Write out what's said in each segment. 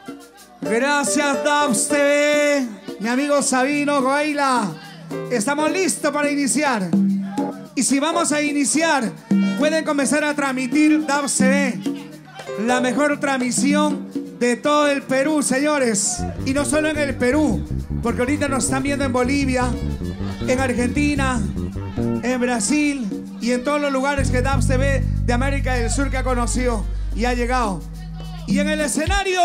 Gracias, Dabs TV. Mi amigo Sabino Goaila. Estamos listos para iniciar. Y si vamos a iniciar, pueden comenzar a transmitir Dabs TV. La mejor transmisión de todo el Perú, señores. Y no solo en el Perú, porque ahorita nos están viendo en Bolivia, en Argentina, en Brasil y en todos los lugares que Dabs TV de América del Sur que ha conocido y ha llegado. Y en el escenario,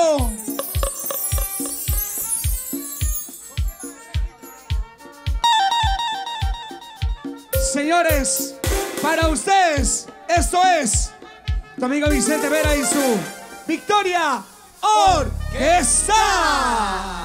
señores, para ustedes, esto es tu amigo Vicente Vera y su Victoria Orquesta.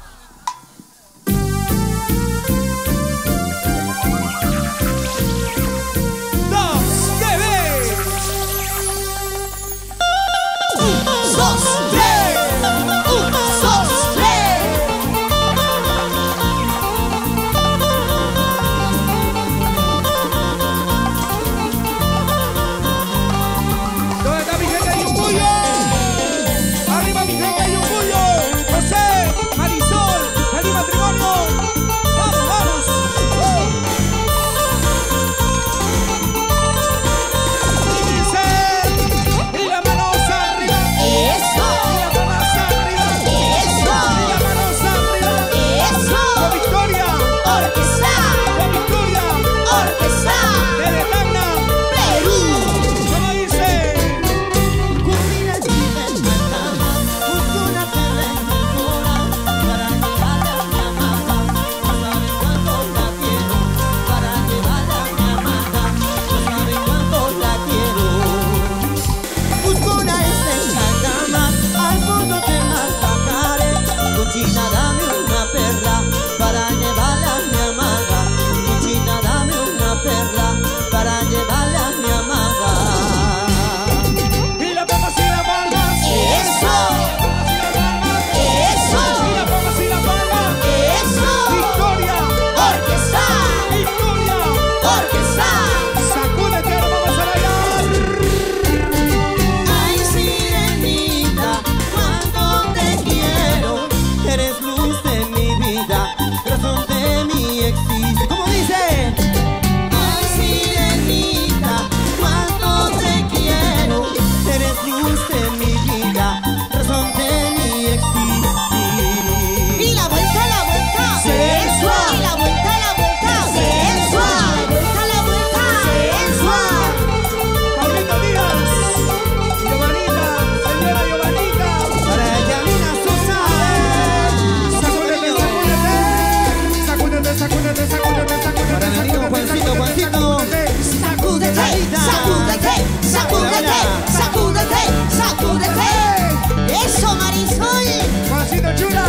Eso, Marisol. Juancito Chula.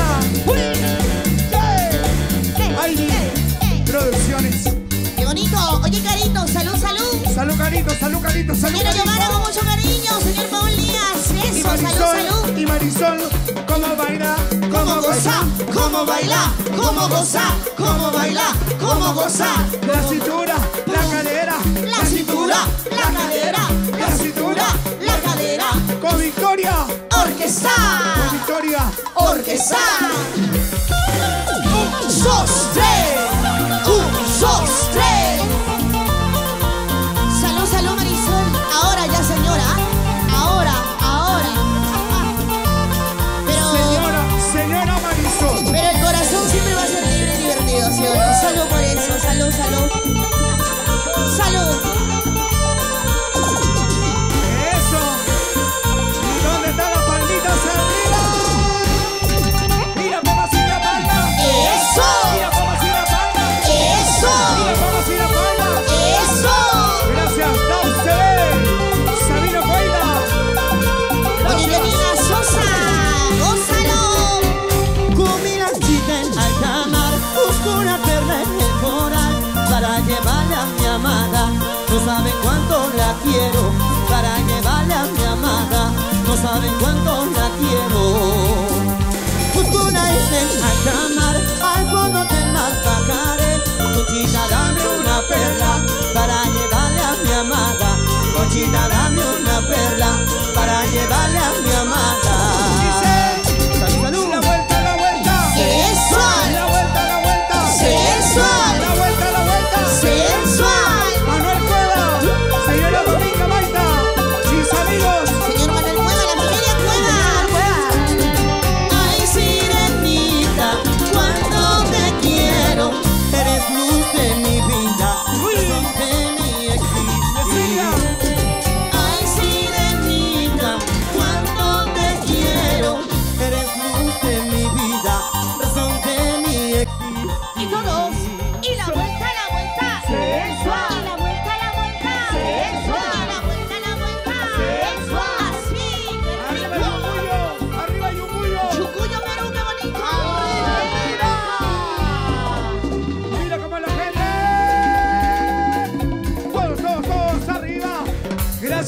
Producciones. Qué bonito. Oye, Carito, salud, salud. Salud, Carito, salud, Carito, salud. Quiero llamar con mucho cariño, señor Paul Díaz. Eso, Marisol, salud, salud. Y Marisol, ¿cómo baila? ¿Cómo goza? ¿Cómo baila? ¿Cómo goza? ¿Cómo baila? ¿Cómo goza? La cintura, la cadera. La cintura, la cadera. La cintura, la cadera. Con Victoria Orquesta. Con Victoria Orquesta. Un, dos, tres. Un, dos, tres. Salud, salud, Marisol. Ahora ya, señora. Ahora. Señora Marisol. Pero el corazón siempre va a ser libre y divertido, ¿sí o no? Salud por eso. Salud, salud. Salud. Eso. ¿Dónde están las palmitas arriba? Mira cómo así la palma. Eso. Mira cómo así la palma. Eso. Mira cómo así la palma. Eso. Gracias, Dabs TV. Sabino Goaila. Oye, Yanina Sosa. Gózalo. Con mi lancita en alta mar, busco una perla en el coral para llevarla a mi amada. No saben cuánto la quiero, para llevarla a mi amada. No saben cuánto la quiero. Busco una isla en alta mar, al fondo del mar bajaré. Conchita, dame una perla para llevarle a mi amada. Conchita, dame una perla para llevarle a mi amada.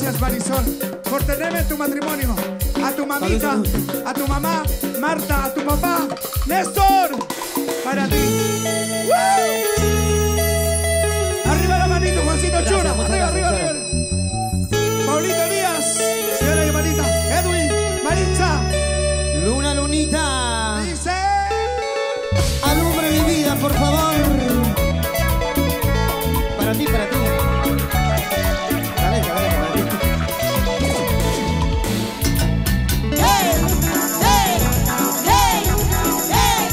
Gracias, Marisol, por tenerme en tu matrimonio. A tu mamita, a tu mamá, Marta, a tu papá, Néstor, para ti. Arriba la manito, Juancito Chura. Arriba, arriba, arriba. Paulito Díaz, señora y hermanita, Edwin, Maritza. Luna, lunita. Dice: alumbre mi vida, por favor. Para ti, para ti. Dale, dale, para ti. ¡Hey! ¡Hey! ¡Hey! ¡Hey!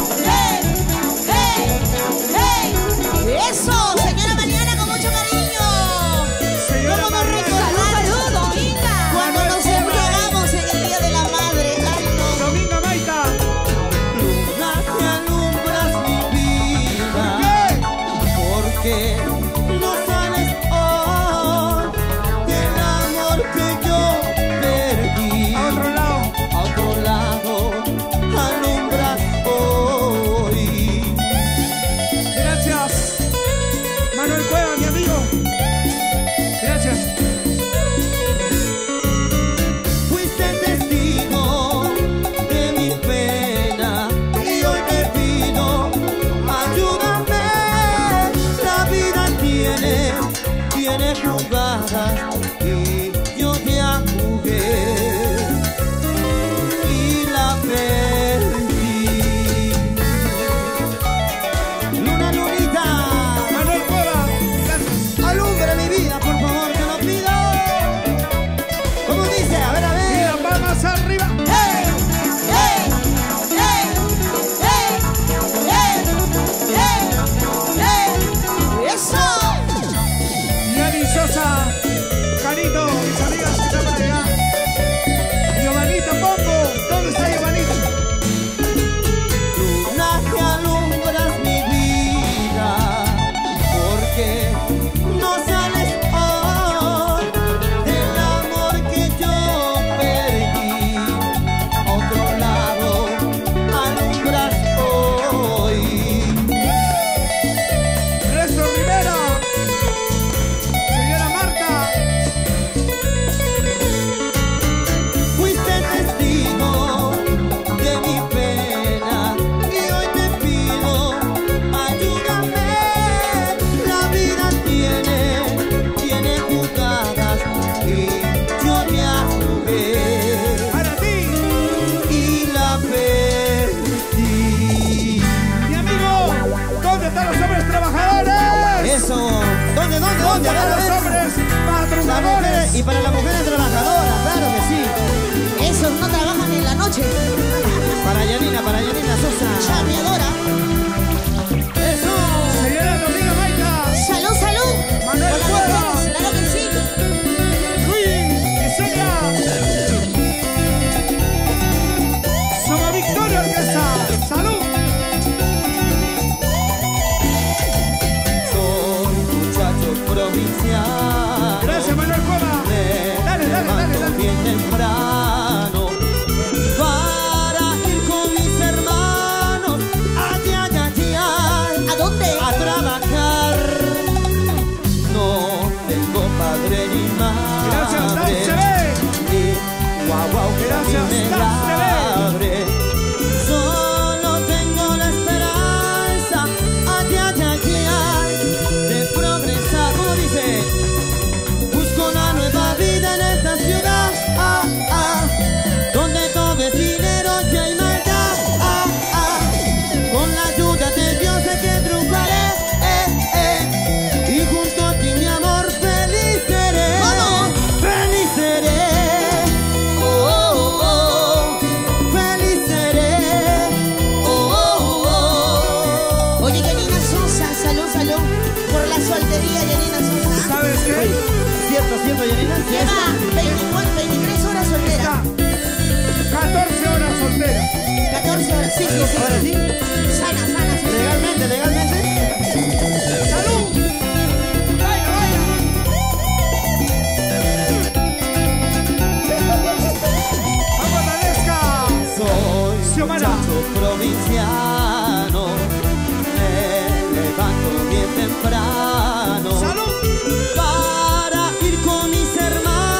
¡Hey! ¡Hey! ¡Hey! ¡Eso! Señora Mariana, con mucho cariño. Señora ¿Cómo nos Mariana. recordamos, Dominga? Cuando nos embriagamos en el Día de la Madre. Ay, no. Dominga Maita. Luna que alumbras mi vida. Porque no sales hoy del amor que yo perdí. A otro lado. A otro lado alumbras hoy. Gracias. Manuel Cueva, mi amigo. Gracias. Fuiste testigo de mi pena y hoy te pido, ayúdame. La vida tiene jugadas y yo te jugué y la perdí. Luna, lunita, Manuel Cueva. Gracias. alumbre mi vida, por favor, te lo pido. ¿Cómo dice? A ver, a Y ver. las palmas arriba. ¡Hey! ¡Hey! ¡Hey! ¡Hey! ¡Hey! ¡Hey! ¡Hey! ¡Eso! Yani Sosa, Carito, mis amigas que están por allá. Giovanita Pombo, ¿dónde está Giovanita? Luna que alumbras mi vida, porque no sales hoy del amor que yo perdí. A otro lado alumbras hoy. Resto Rivera, señora Marta. Fuiste testigo de mi pena y hoy te pido, ayúdame. La vida tiene jugadas y yo te jugué Para ti, y la perdí. mi amigo. ¿Dónde están los hombres trabajadores? Eso, ¿dónde? ¿Dónde A ver, están a los ver. hombres Las mujeres, madrugadores? y para las mujeres trabajadoras, claro que sí. Esos no trabajan en la noche. Para Yanina Sosa. Chameadora. Eso. Señora Dominga Maita, ¡Salud, salud! Manuel Con las Cueva. mujeres, claro que sí. Luis, Yesenia. Somos Victoria Orquesta. ¡Salud! Soy muchacho provincial. Gracias, Manuel Cueva. Me Dale, dale, dale, levanto dale. bien temprano para ir con mis hermanos ¿A dónde? a trabajar. No tengo padre ni madre. Gracias, Dan se ve. Y guau, que a mí Gracias, me Dan se ve. ladre. Solo tengo la esperanza de progresar. ¿Cómo dice? Busco una nueva vida en esta ciudad, donde todo es dinero y hay maldad. Con la ayuda de Dios sé que triunfaré, y junto a ti, mi amor, feliz seré. ¿Cómo? Feliz seré. Oh, oh, oh. Feliz seré. Oh, oh, oh. Oye, Yanina Sosa, salud, salud. Por la soltería, Yanina Sosa. ¿Sabes qué? Cierto, Yanina. Lleva 23 horas soltera. Está 14 horas soltera. 14 horas, sí, sí, sí. Ahora sí. Sana, sana, sí. Legalmente. ¡Salud! ¡Vaya, vaya! ¡Vamos, Valesca! Soy Xiomara. muchacho provinciano, me levanto bien temprano ¡Salud! para ir con mis hermanos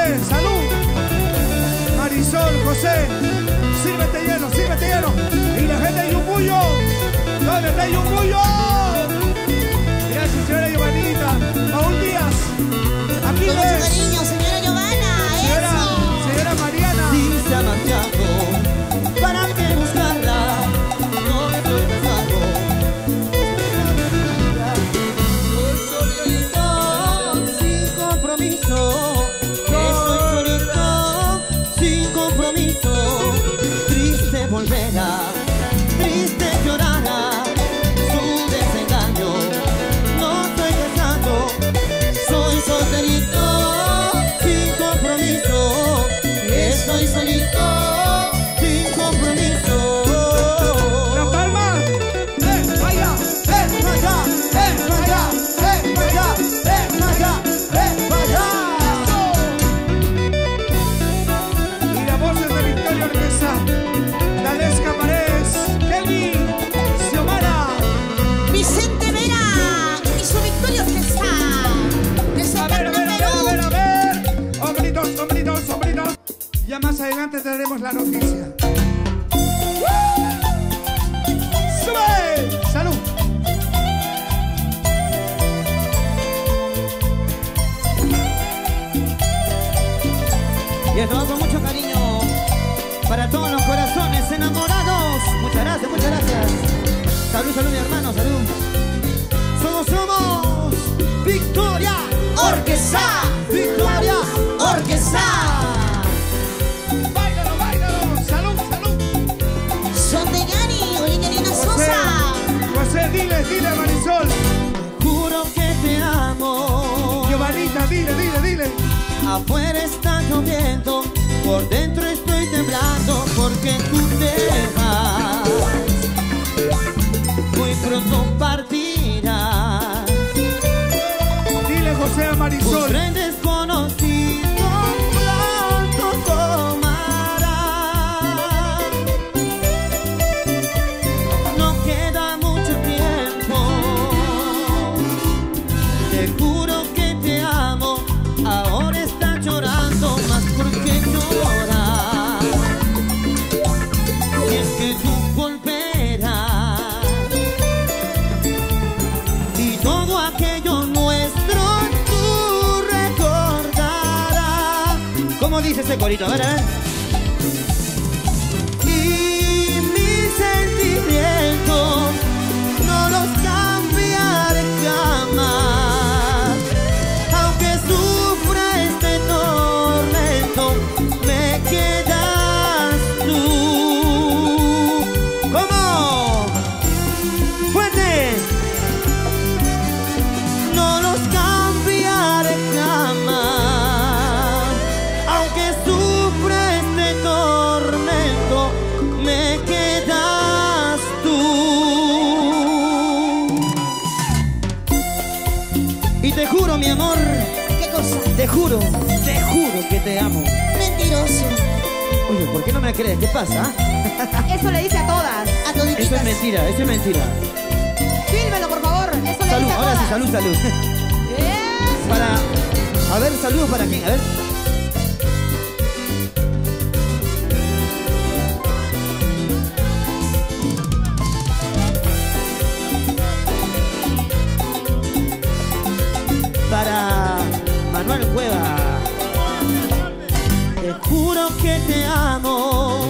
José, salud. Marisol, José, sírvete lleno, sírvete lleno. Y la gente de Yumbuyo, ¿dónde está Yumbuyo? Gracias, señora Giovanita. Paul Díaz, aquí Con mucho ves. cariño, señora Giovanna. Eso. Señora Mariana. Dice a Santiago, ¿para qué buscarla? No estoy pensando. Estoy solito, sin compromiso. Estoy solito, sin compromiso. Triste volverá, triste llorará. Su desengaño, no estoy pensando. Soy solterito, sin compromiso. Estoy solito, sin compromiso. La palma. Vaya, Vaya, vaya, vaya, vaya, vaya. Y la voz es de Victoria Orquesa. Dalesca Paredes. Kelly. Xiomara. Vicente Vera y su Victoria Orquesta. A ver, a ver, a ver, a Perú. ver, a ver. Hombritos, hombritos, hombritos. Ya más adelante tendremos la noticia. ¡Sube! ¡Salud! Y esto va con mucho cariño para todos los corazones enamorados. Muchas gracias, muchas gracias. Salud, salud, mi hermano, salud. Somos Victoria Orquesta. Victoria Orquesta. ¡Báilalo, báilalo! ¡Salud, salud! Son de Yanni, Olingarina José, Sosa. José, dile, dile, Marisol. Juro que te amo. Giovanita, dile, dile, dile. Afuera está lloviendo, por dentro estoy temblando porque tú te vas. Muy pronto partirás. Dile, José, a Un Marisol. tren desconocido pronto tomará. No queda mucho tiempo. Te juro que te amo. Ahora está llorando más porque llora. Y es que tú volverás. Y todo aquello nuestro tú recordarás. ¿Cómo dice ese corito? A ver, a ver. Y mis sentimientos no los cambiaré jamás. Aunque sufra este tormento, me quedas tú. ¿Cómo? ¡Fuerte! No los cambiaré jamás. Aunque sufra este tormento, me quedas tú. Y te juro, mi amor, ¿Qué cosa? te juro que te amo. Mentiroso. Oye, ¿por qué no me crees? ¿Qué pasa? Eso le dice a todas. A todititas. Eso es mentira, eso es mentira. Fírmelo, por favor. Eso le Salud, dice a ahora todas. sí, salud, salud. Eso. A ver, saludos para quién, a ver. Para Manuel Cueva. Te juro que te amo.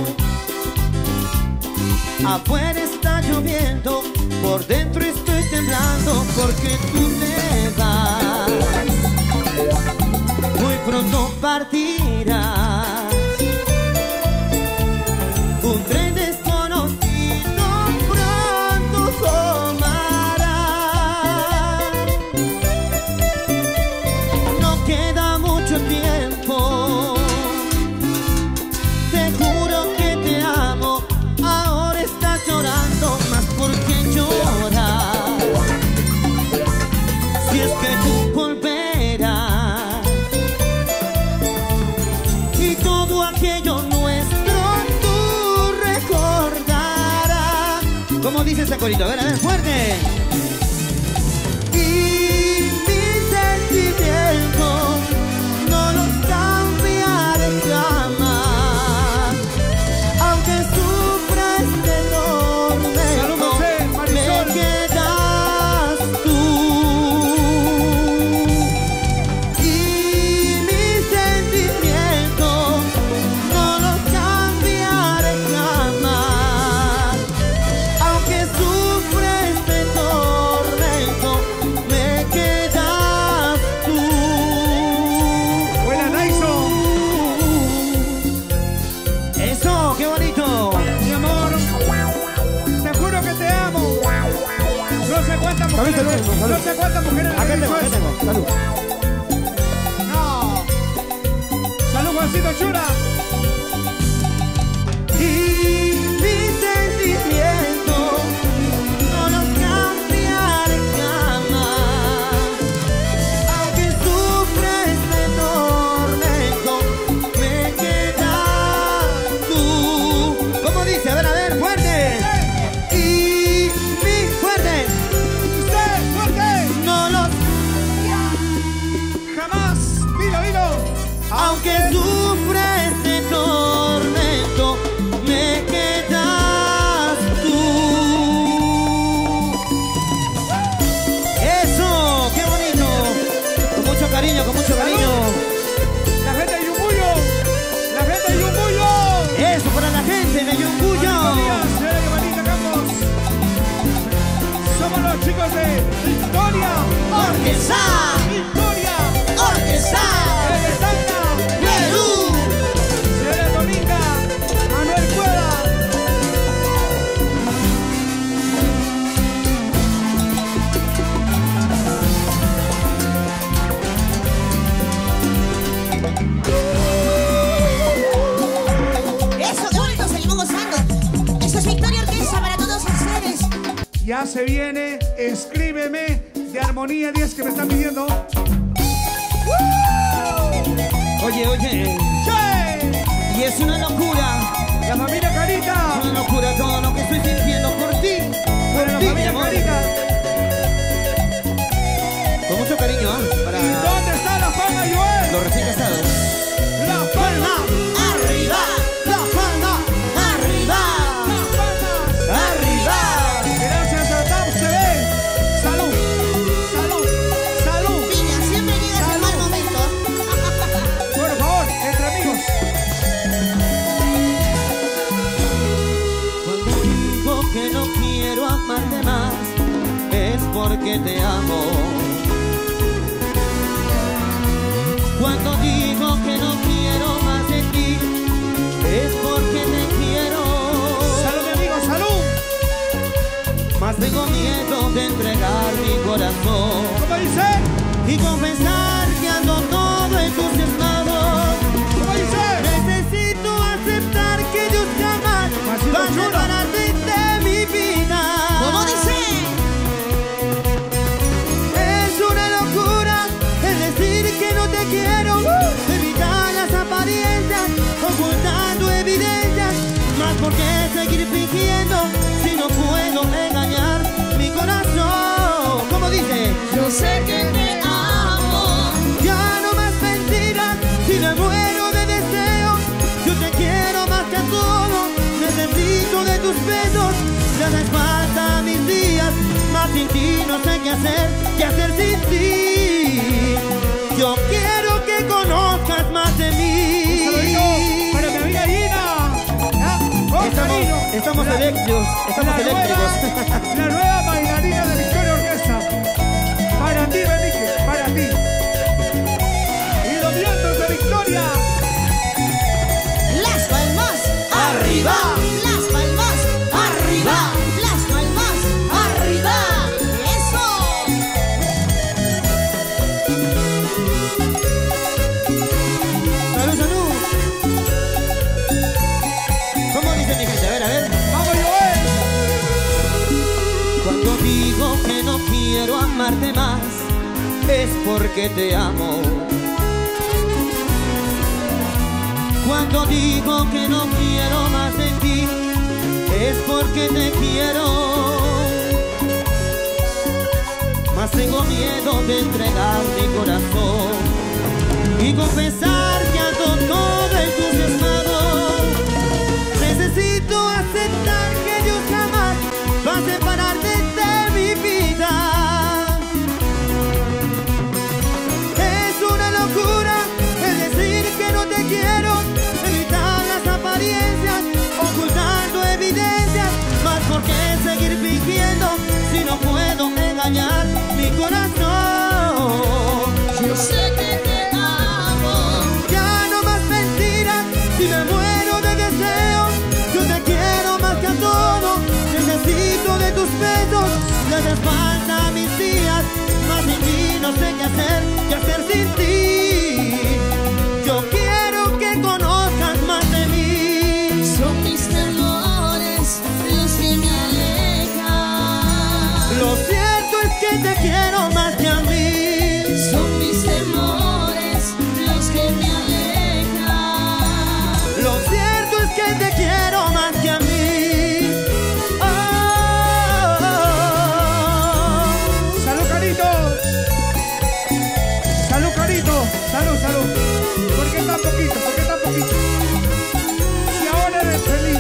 Afuera está lloviendo, por dentro estoy temblando porque tú te vas. Muy pronto partirás. Un tren desconocido pronto tomará. No queda mucho tiempo. Te juro que te amo. Ahora estás llorando más porque lloras. Si es que tú volverás. Y todo aquello nuestro tú recordarás. ¿Cómo dice ese corito? A ver, fuerte. Y mis sentimientos no los cambiaré mujeres. salud. No sé cuántas mujeres le Acá han tengo, dicho eso. salud. No. Salud, Juancito Chura. Y mis sentimientos no los cambiaré jamás. Aunque sufra este tormento, me quedas tú. ¿Cómo dice? A ver, fuerte. Y mi fuerte, Usted, fuerte. no los... Jamás. Dilo. Aunque sufra este tormento, me quedas tú. Eso, qué bonito. Con mucho cariño, con mucho cariño. La gente de Yumbuyo. La gente de Yumbuyo. Eso para la gente de Yunguyo. Buenos días, señora Giovanita Campos. Somos los chicos de Victoria. Orquesa, Victoria. Orquesa, Eresanta. Perú. Señora Dominga. Manuel Cueva. Eso, qué bonito, seguimos gozando. Eso es Victoria Orquesta para todos ustedes. Ya se viene, escríbeme de Armonía 10 que me están pidiendo. Oye, ¡Che! y es una locura. La familia Carita. Una locura todo lo que estoy sintiendo por ti. Para la mi familia amor. Carita. Con mucho cariño, para ¿Y dónde está la palma, Joel? los recién casados. La palma. Arriba, La palma, arriba, Las palmas. arriba. Gracias a TAP TV. Salud. Salud. Piña, siempre llegas en mal momento. Por favor, entre amigos. Cuando digo que no quiero amarte más, es porque te amo. Cuando digo que no quiero más de ti, es porque te quiero. Salud, mi amigo, salud. Más tengo miedo de entregar mi corazón ¿Cómo dice? y confesar que ando todo entusiasmado. ¿Cómo dice? Necesito aceptar que Dios jamás Masito va a Chura. separarte de mi vida. ¿Cómo dice? Es una locura el decir que no te quiero, evitar las apariencias, ocultando evidencias. Más por qué seguir fingiendo si no puedo engañar mi corazón. ¿Cómo dice? Yo sé que te amo. Ya no más mentiras, si me muero de deseo. Yo te quiero más que a todo, necesito de tus besos. Ya me falta mis días, más sin ti no sé qué hacer sin ti. Yo quiero que conozcas más de mí. Saludito para mi amiga Gina. ¿Ah? Con cariño. Estamos La- eléctricos, estamos la eléctricos. nueva- La nueva bailarina de Victoria Orquesta. Para ti, Benique, para ti. Y los vientos de Victoria. Las palmas arriba. Las palmas arriba. Las palmas arriba. Eso. Salud, salud. ¿Cómo dice mi gente? A ver. Vamos, Joel. Cuando digo que no quiero amarte más, es porque te amo. Cuando digo que no quiero más de ti, es porque te quiero. Más tengo miedo de entregar mi corazón y confesar que ando todo entusiasmado. Necesito aceptar que Dios jamás va a separarte de mi vida. Es una locura el decir que no te quiero, evitar las apariencias, ocultando evidencias. Más por qué seguir fingiendo si no puedo engañar mi corazón. Yo sé que te amo. Ya no más mentiras, si me muero de deseo. Yo te quiero más que a todo, necesito de tus besos. Le haces falta mis hacer sin ti. Yo quiero que conozcas más de mí. Son mis temores los que me alejan. Lo cierto es que te quiero más que a mí. Son mis temores los que me alejan. Lo cierto es que te quiero más que a mí. Salud, Carito. Salud, Carito. Salud, salud. ¿Por qué tan poquito? ¿Por qué tan poquito? Si ahora eres feliz.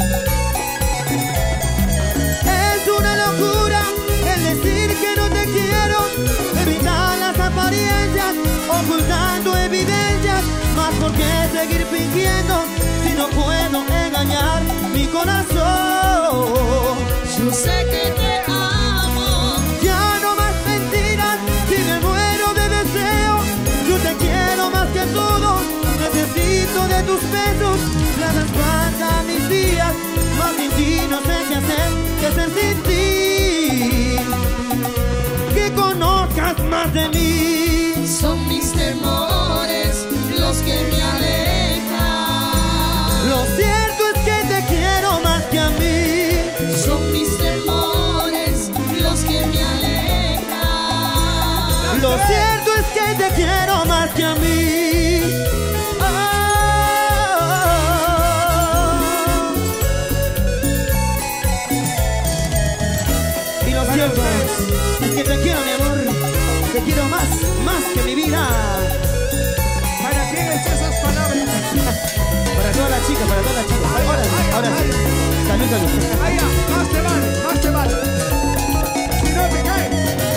Es una locura el decir que no te quiero, evitar las apariencias, ocultando evidencias. Más por qué seguir fingiendo si no puedo engañar mi corazón. Yo sé que te amo. Ya no más mentiras, si me muero de deseo. Yo te quiero más que todo, necesito de tus besos. Le das falta a mis días, más sin ti no sé qué hacer sin ti. Que conozcas más de mí. Son mis temores los que me alejan. Lo cierto es que te quiero más que a mí. Son mis temores los que me alejan. Lo cierto es que te quiero más que a mí. Y lo cierto es que te quiero, mi amor. Te quiero más que mi vida. ¿Para quién echas esas palabras? Para todas las chicas, para todas las chicas. Ahora sí. Salud, salud. Ahí ya, más te vale, más te vale. Si no te cae.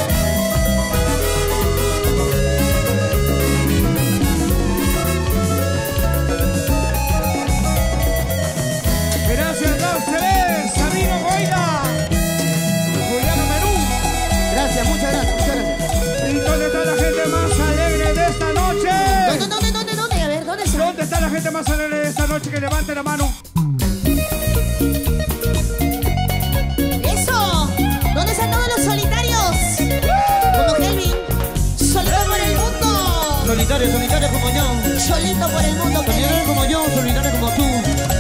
Gracias, dos, tres, Sabino Goila. Juliano Perú. Gracias, muchas gracias, muchas gracias. ¿Y dónde está la gente más alegre de esta noche? ¿Dónde? A ver, ¿dónde está? ¿Dónde está la gente más alegre de esta noche? Que levante la mano. ¡Eso! ¿Dónde están todos los solitarios? Como Kelvin. Solito por el mundo. Solitario, solitario como yo. Solito por el mundo, Solitario Kelvin. como yo, solitario como tú.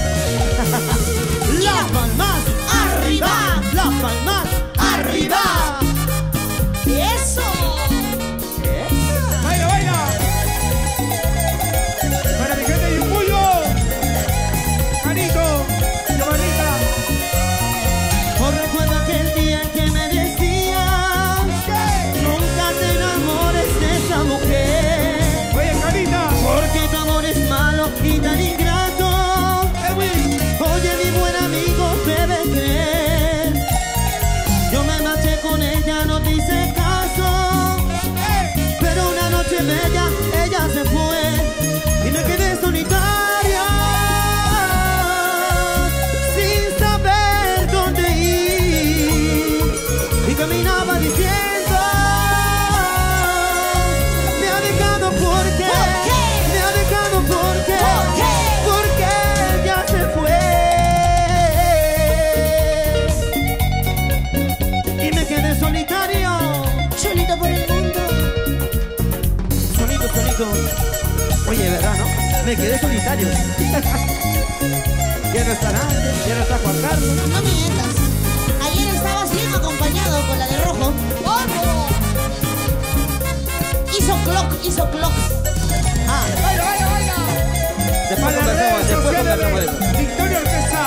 Las palmas Arriba. Las palmas Arriba. ¡Eso! ¡Baila, baila! Para mi gente de Yumbuyo. Carito, Giovanita. Por recuerdo aquel día en que me decías nunca te enamores de esa mujer, Oye, Carita. porque tu amor es malo y tan ingrato. Edwin. Oye, mi buen amigo, debes creer. Yo me marché con ella, no te hice caso. Pero una noche bella, ella se fue y me quedé solitaria, sin saber dónde ir. Y caminaba diciendo, me ha dejado porque, me ha dejado porque, porque ella se fue. Y me quedé solitario. Solito por el mundo. Solito, solito. Oye, ¿verdad, no? Me quedé solitario. Ya no está Nández, ya no está Juan Carlos. No mientas. Ayer estabas bien acompañado con la de rojo. ¡Ojo! Hizo clock. Ah, Baila, baila, baila. después Para las redes conversamos de sociales eso. de Victoria Orquesta.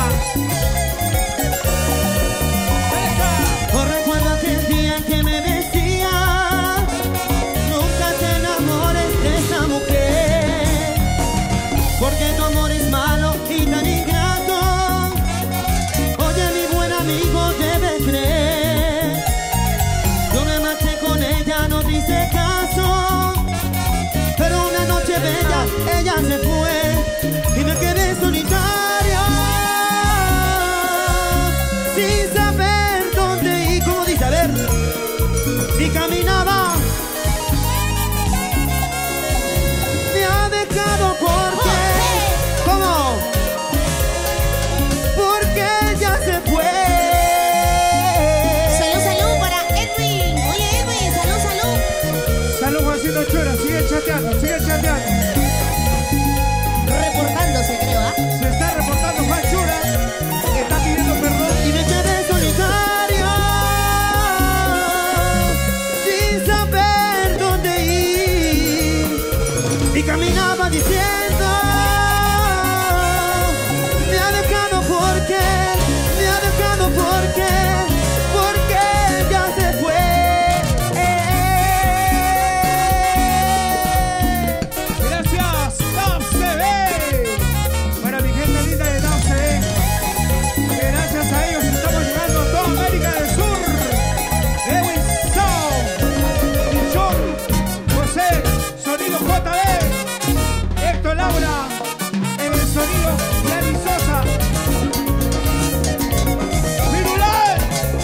Por recuerdo aquel día en que me decías nunca te enamores de esa mujer, porque tu amor es malo y tan ingrato. Oye, mi buen amigo, debes creer. Yo me marché con ella, no te hice caso. Pero una noche bella, ella se fue y me quedé solitaria, sin saber dónde ir. Como dice, a ver, y caminaba. Me ha dejado porque, ¿cómo? Porque ella se fue. Salud para Edwin. Oye, Edwin, salud. Salud, Juan caminaba diciendo: me ha dejado porque, me ha dejado porque ya se fue. Gracias, Dove TV. Para mi gente linda de Dove TV, que gracias a ellos estamos llegando a toda América del Sur. Edwin Sound, John, José, Sonido JB, Héctor Laura, en el sonido, Yanni Sosa. Virulay.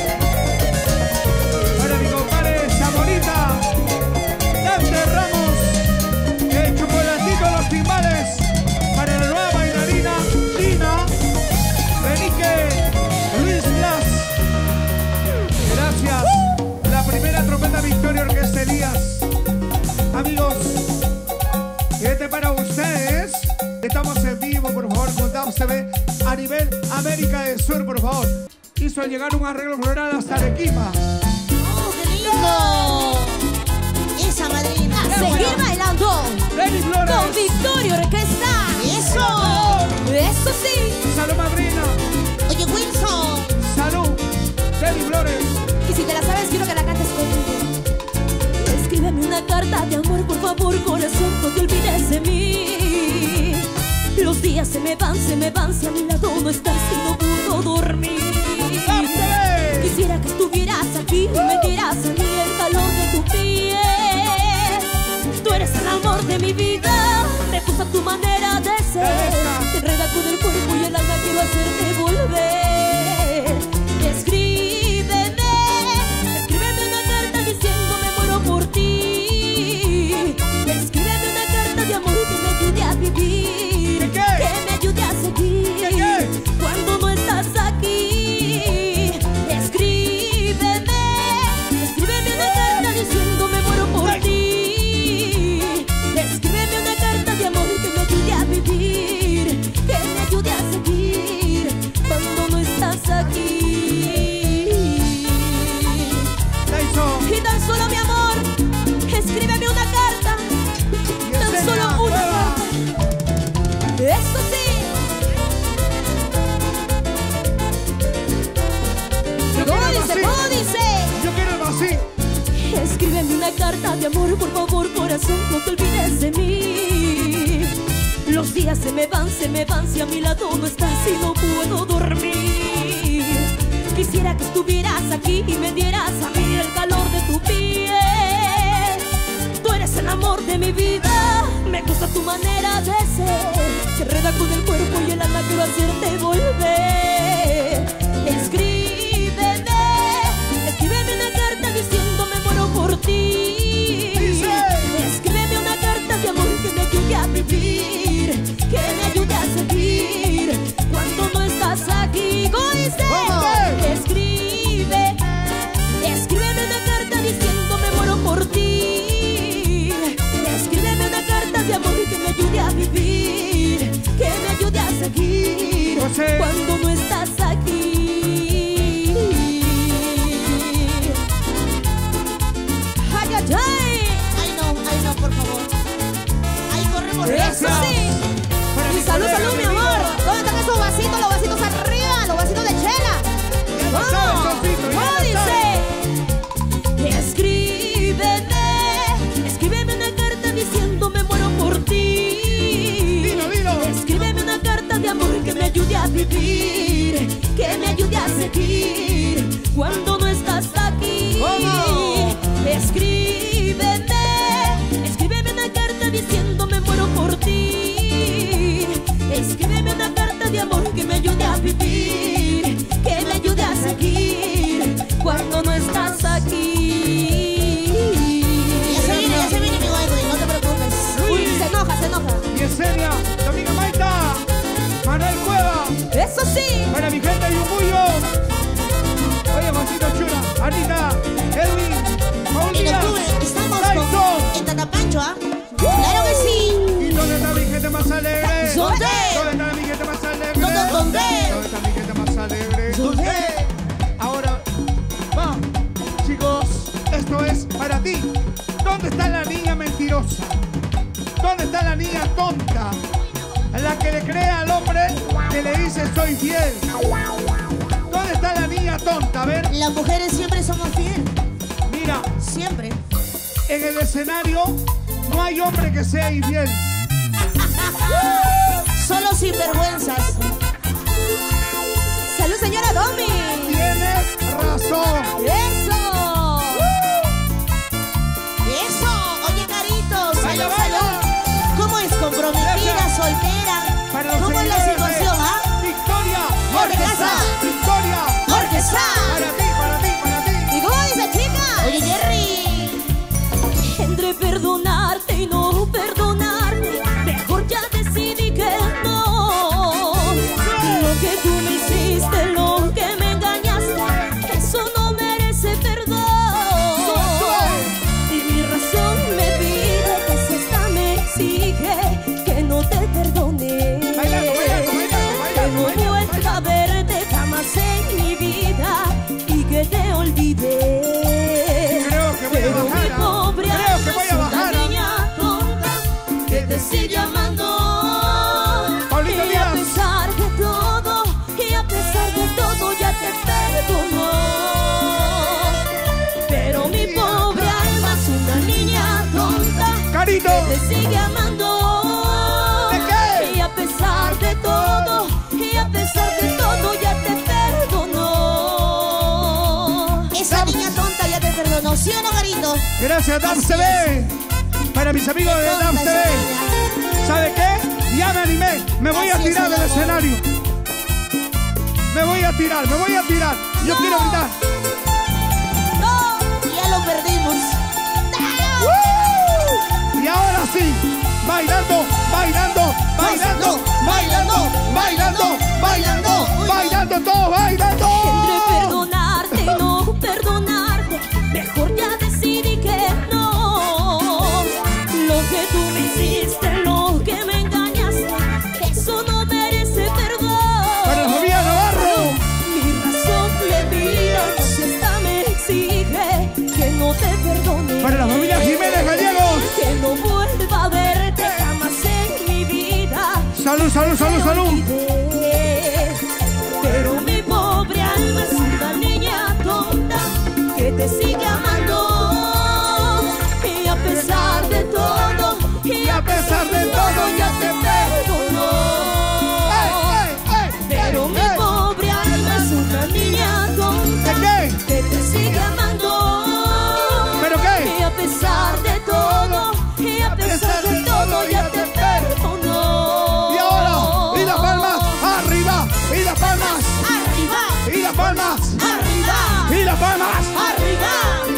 Para mi compadre Zamorita, Dante Ramos, el chocolatito de los timbales. Para la nueva bailarina Lina, Benique, Luis Blas. Gracias. La primera trompeta Victoria Orquesta Elías. Amigos, este para ustedes. Estamos en vivo, por favor, con Dove TV a nivel América del Sur, por favor. Hizo llegar un arreglo floral hasta Arequipa. ¡Oh, qué lindo! Esa madrina. Seguir bailando Lenny Flores. con Victoria Orquesta. ¡Eso! Eso sí. Salud, madrina. Oye, Wilson. Salud. Lenny Flores. Y si te la sabes, quiero que la cantes conmigo. Escríbeme una carta de amor, por favor, corazón, no te olvides de mí. Los días se me van, si a mi lado no estás y no puedo dormir. Quisiera que estuvieras aquí y me dieras a mí el calor de tu piel. Tú eres el amor de mi vida, me gusta tu manera de ser. Te enreda con el cuerpo y el alma, quiero hacerte volver. Escríbeme una carta diciendo me muero por ti. Escríbeme una carta de amor que me ayude a vivir, ¿Qué? que me ayude a seguir ¿Qué? cuando no estás aquí. Escríbeme una carta diciendo me muero por ti. Escríbeme una carta de amor que me ayude a vivir, que me ayude a seguir cuando no estás aquí. Y tan solo, mi amor, escríbeme una carta, tan solo una carta. Eso sí. ¿Cómo dice? Yo quiero algo así. Escríbeme una carta de amor, por favor, corazón, no te olvides de mí. Los días se me van, si a mi lado no estás y no puedo dormir. Quisiera que estuvieras aquí y me dieras a mí el calor de tu piel. Tú eres el amor de mi vida, me gusta tu manera de ser. Se enreda con el cuerpo y el alma, quiero hacerte volver. Escríbeme una carta diciendo me muero por ti. Escríbeme una carta de amor que me ayude a vivir, que me ayude a seguir cuando no estás aquí. ¿Cómo dice? Escríbeme una carta diciendo me muero por ti. Escríbeme una carta de amor que me ayude a vivir, que me ayude a seguir José. cuando no estás aquí. Ay, ay, ay. Ay, no, por favor. Ay, corremos Eso riesgo. sí. Y salud, mi amor. ¿Dónde están esos vasitos? Los vasitos arriba, los vasitos de chela. lo sabes, Sosito, ya ¿Cómo lo dice? Escríbeme una carta diciendo me muero por ti. Dilo. Escríbeme una carta de amor que me ayude a vivir, que me ayude a seguir cuando no estás aquí. ¿Cómo? Escríbeme una carta diciendo me muero por ti. Escríbeme una carta de amor que me ayude a vivir, que me ayude a seguir cuando no estás aquí. Ya se viene mi Edwin, no te preocupes. Uy, se enoja. Yesenia, Dominga Maita, Manuel Cueva, Eso sí. para mi gente de Yumbuyo. Oye, Juancito Chura, Anita, Edwin, En Paulina, octubre estamos Tyson. en Tatapancho, ¿ah? Claro que sí. ¿Y dónde está mi gente más alegre? ¿Dónde? ¿Dónde está mi gente más alegre? ¿Dónde? ¿Dónde está mi gente más alegre? ¿Dónde? Ahora, va, chicos, esto es para ti. ¿Dónde está la niña mentirosa? ¿Dónde está la niña tonta? La que le cree al hombre que le dice soy fiel. ¿Dónde está la niña tonta? A ver. Las mujeres siempre somos fieles. Mira, Siempre. en el escenario no hay hombre que sea infiel. Solo sinvergüenzas. ¡Salud, señora Domi! Tienes razón. ¡Eso! Eso. Oye, Carito. Baila, Salud, baila. salud. ¿Cómo es? ¿Comprometida? Gracias. ¿Soltera? Para los ¿Cómo es la seguidores de situación, ah? Victoria Orquesta. Victoria. Orquesta. Para ti, para ti, para ti. ¿Y cómo dice, chica? Oye, Jerry. Entre perdonarte y no perdonarte, mejor ya decidí que no. Lo que tú me hiciste, lo que me engañaste, eso no merece perdón. Y mi razón me pide que si esta me exige que no te perdone. Bailando, bailando, bailando, Que no bailando, vuelva a verte jamás en mi vida y que te olvidé. Creo que voy a Pero bajar, mi pobre creo que alma voy a es una bajar. niña tonta que te sigue amando. Paulito Y a Díaz. pesar de todo, y a pesar de todo ya te perdonó. Pero mi pobre alma es una niña tonta Carito. que te sigue amando. ¿De qué? Y a pesar de todo, y a pesar de todo ya te perdonó. Esa niña tonta ya te perdonó. ¿Sí o no, Carito? Gracias, Dams TV. Para mis amigos de Tonta Dams esa TV. niña. ¿Sabe qué? Ya me animé. Me voy a Así es, tirar del mi amor. escenario. Me voy a tirar, me voy a tirar. Yo quiero gritar. No, ya lo perdimos. Y ahora sí, bailando, bailando, bailando, bailando, bailando, bailando, bailando, todo bailando. Entre perdonarte y no perdonarte, mejor ya decidí que no. Lo que tú me hiciste, lo que me engañaste, eso no merece perdón. Para la familia Navarro. Mi razón me pide que si esta me exige que no te perdone. Para la familia Jiménez Gallegos. Que no vuelva a verte jamás en mi vida. Salud, salud, salud, salud. Pero mi pobre alma es una niña tonta que te sigue amando. Y a pesar de todo, y a pesar de todo ya te perdonó. Pero mi pobre alma es una niña tonta ¿De qué? que te sigue amando. ¿Pero qué? Y a pesar de todo, y a pesar de todo ya te perdonó. Y ahora, y las palmas arriba, y las palmas, Arriba, y las palmas, arriba, y las palmas. arriba.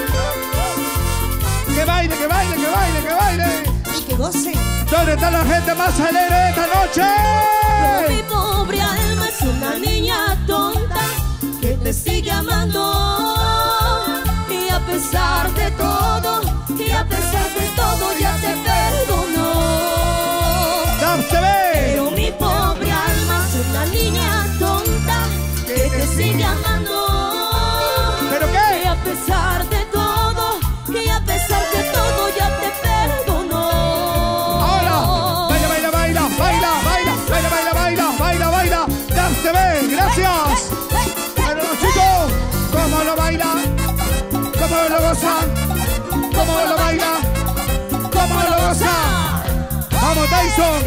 Que baile, que baile, que baile, que baile. Y que goce. ¿Dónde está la gente más alegre de esta Pero mi noche? pobre alma es una niña tonta que te sigue amando. Y a pesar de todo, y a pesar de todo ya te perdonó. Dams TV. Pero mi pobre alma es una niña tonta que te sigue amando. ¿Pero Y qué? a pesar de todo, y a pesar de todo ya te perdonó. Ahora, baila, baila, baila, baila, baila, baila, baila, baila, baila, baila. Dams TV, gracias. Pero los chicos, ¿cómo lo bailan? ¿Cómo lo gozan? ¿Cómo lo bailan? ¿Cómo lo gozan? Vamos, Tyson.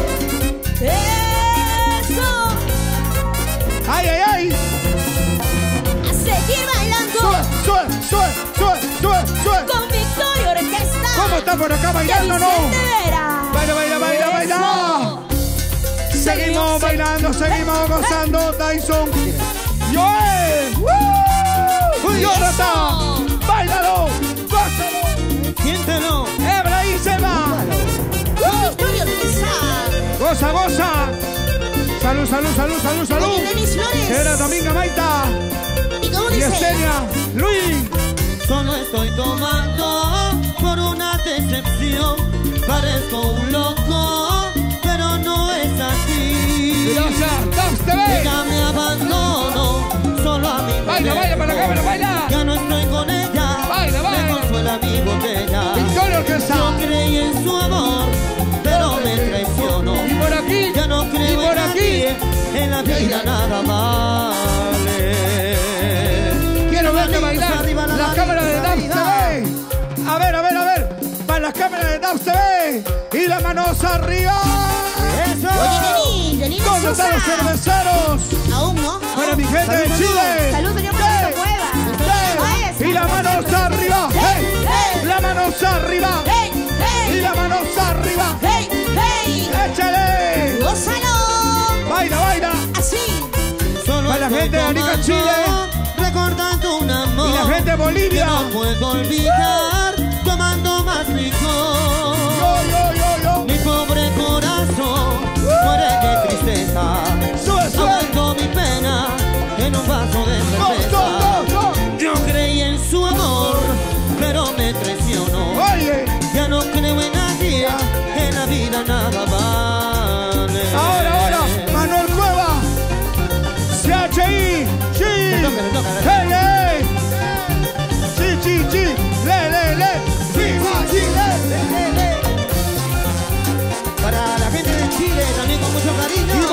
Eso, Ay, ay, ay. A seguir bailando. Sube, sube, sube, sube, sube, sube. Con Victoria Orquesta. ¿Cómo está por acá bailando, no? Baila, baila, baila, baila. Seguimos bailando, seguimos gozando, Tyson. ¡Joel! ¡Woo! ¡Jonathan! ¡Báilalo! ¡Gózalo! Siéntelo. ¡Ebrahim Selva! Victoria Orquesta. ¡Goza, goza! ¡Salud, salud, salud, salud, salud! Oye, Denis Flores. Era Dominga Maita ¿Y cómo y dice? Estenia Luis. Solo estoy tomando por una decepción. Parezco un loco, pero no es así. Gracias, Dams TV. Ella me abandonó, solo a mí. Baila, baila para la cámara, baila. Ya no estoy con ella. Baila, baila. Me consuela mi botella. Victoria Orquesta. Yo creí en su amor, pero me la vida nada vale. Quiero verte bailar. La cámara de Dabs TV. A ver. Para las cámaras de Dabs TV. Y las manos arriba. ¡Eso! Oye, Neni, ¿Dónde están los cerveceros? Aún no. Para mi gente de Chile. Salud, señor Manolo Cueva. Y las manos arriba. Las manos arriba. Y las manos arriba. ¡Échale! ¡Gózalo! Baila. Así. Solo Para la gente de Arica, Chile. Recordando un amor. Y la gente de Bolivia. No puedo olvidar. Tomando más licor. Yo. Mi pobre corazón muere de tristeza. Sube. Aguanto mi pena en un vaso de cerveza. Go. Yo creí en su amor, pero me traicionó. Oye. Ya no creo en nadie, en la vida nada vale. Ahora, Manuel Cueva. CHI. Le toca. Hey. Chi. Le. Viva Chile. Para la gente de Chile, también con mucho cariño. Y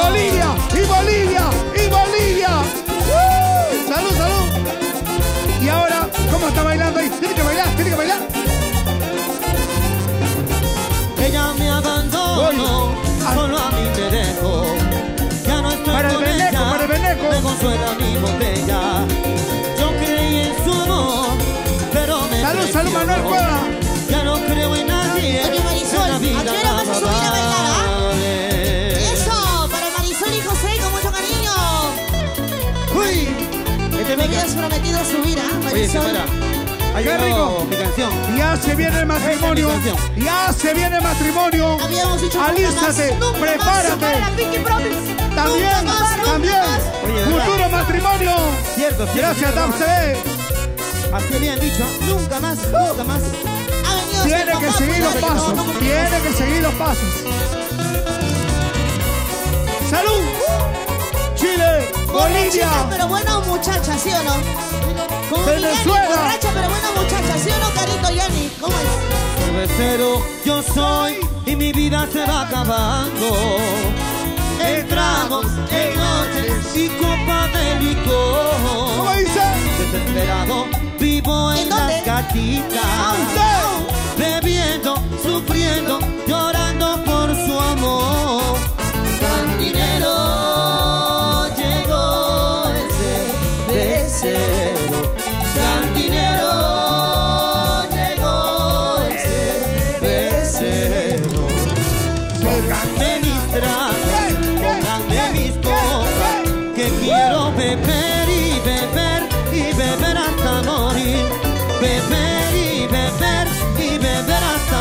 Bolivia. Salud. Y ahora, ¿cómo está bailando ahí? Tiene que bailar. Ella me abandonó, solo a mí me dejó. Ya no estoy Para el con veneco, ella, para el veneco. me consuela mi botella. Yo creí en su amor, pero me Salud, traicionó. Manuel Cueva. Ya no creo en nadie, Oye, Marisol, en la vida ¿a qué hora vas a subir a bailar, vale. Eso, para Marisol y José, con mucho cariño. Uy, este Me habías prometido subir, ¿ah, Oye, Marisol? señora, ahí Qué llegó rico. mi canción. Ya se viene el matrimonio. Habíamos dicho Alístate, nunca más. prepárate. Para la Pinky Promise. También. Oye, de verdad. Futuro matrimonio. Cierto. Gracias, Dabs TV. Así bien dicho, nunca más. Ha venido Tiene este que papá, seguir los pues, pasos. no, Tiene que seguir los pasos. ¡Salud! Chile, Borrachita, Bolivia. pero buena muchacha, ¿sí o no? Como Venezuela. Yanni, borracha, pero buena muchacha, ¿sí o no, Carito Yanni? ¿Cómo es? Cervecero yo soy y mi vida se va acabando. Entramos en noches y copas de licor. ¿Cómo dice? Desesperado vivo en ¿En dónde? las gatitas, bebiendo, sufriendo, llorando por su amor. Cantinero llegó ese becero. Cantinero llegó ese becero. Pónganme mis tragos, pónganme mis copas, que quiero beber y beber y beber hasta morir. Beber y beber y beber hasta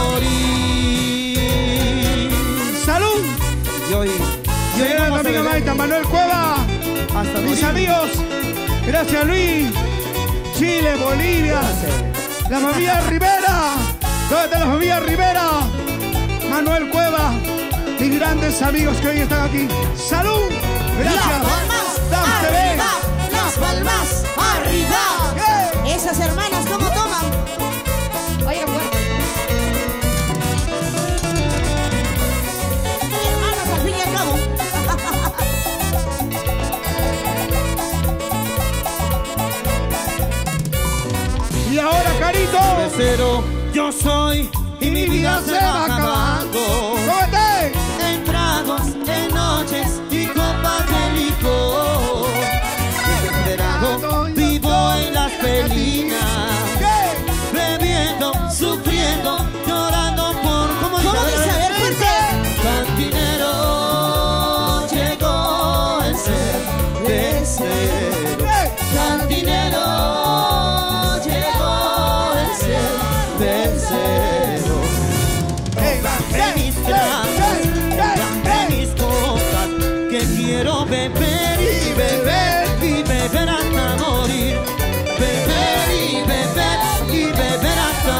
morir. ¡Salud! Y hoy Llega la amiga Maita, Manuel Cueva. hasta Mis morir. amigos. Gracias, Luis. Chile, Bolivia. La familia Rivera. ¿Dónde está la familia Rivera? Manuel Cueva. Y grandes amigos que hoy están aquí. ¡Salud! Gracias. Las palmas Dabs TV. arriba, las palmas arriba. Yeah. Esas hermanas, ¿cómo toman? Oye, fuerte. Hermanas, al fin y al cabo. Y ahora, Carito. Cervecero yo soy y mi vida se va acabando. ¡Cómete! En tragos, en noches y copas de licor. Desesperado vivo en las pelinas, bebiendo, sufriendo, llorando por como ¿Cómo dice? A ver, fuerte. Cantinero llegó ese becero. Cantinero llegó ese becero. Dame mis tragos, dame mis copas, que quiero beber y beber y beber hasta morir. Beber y beber y beber hasta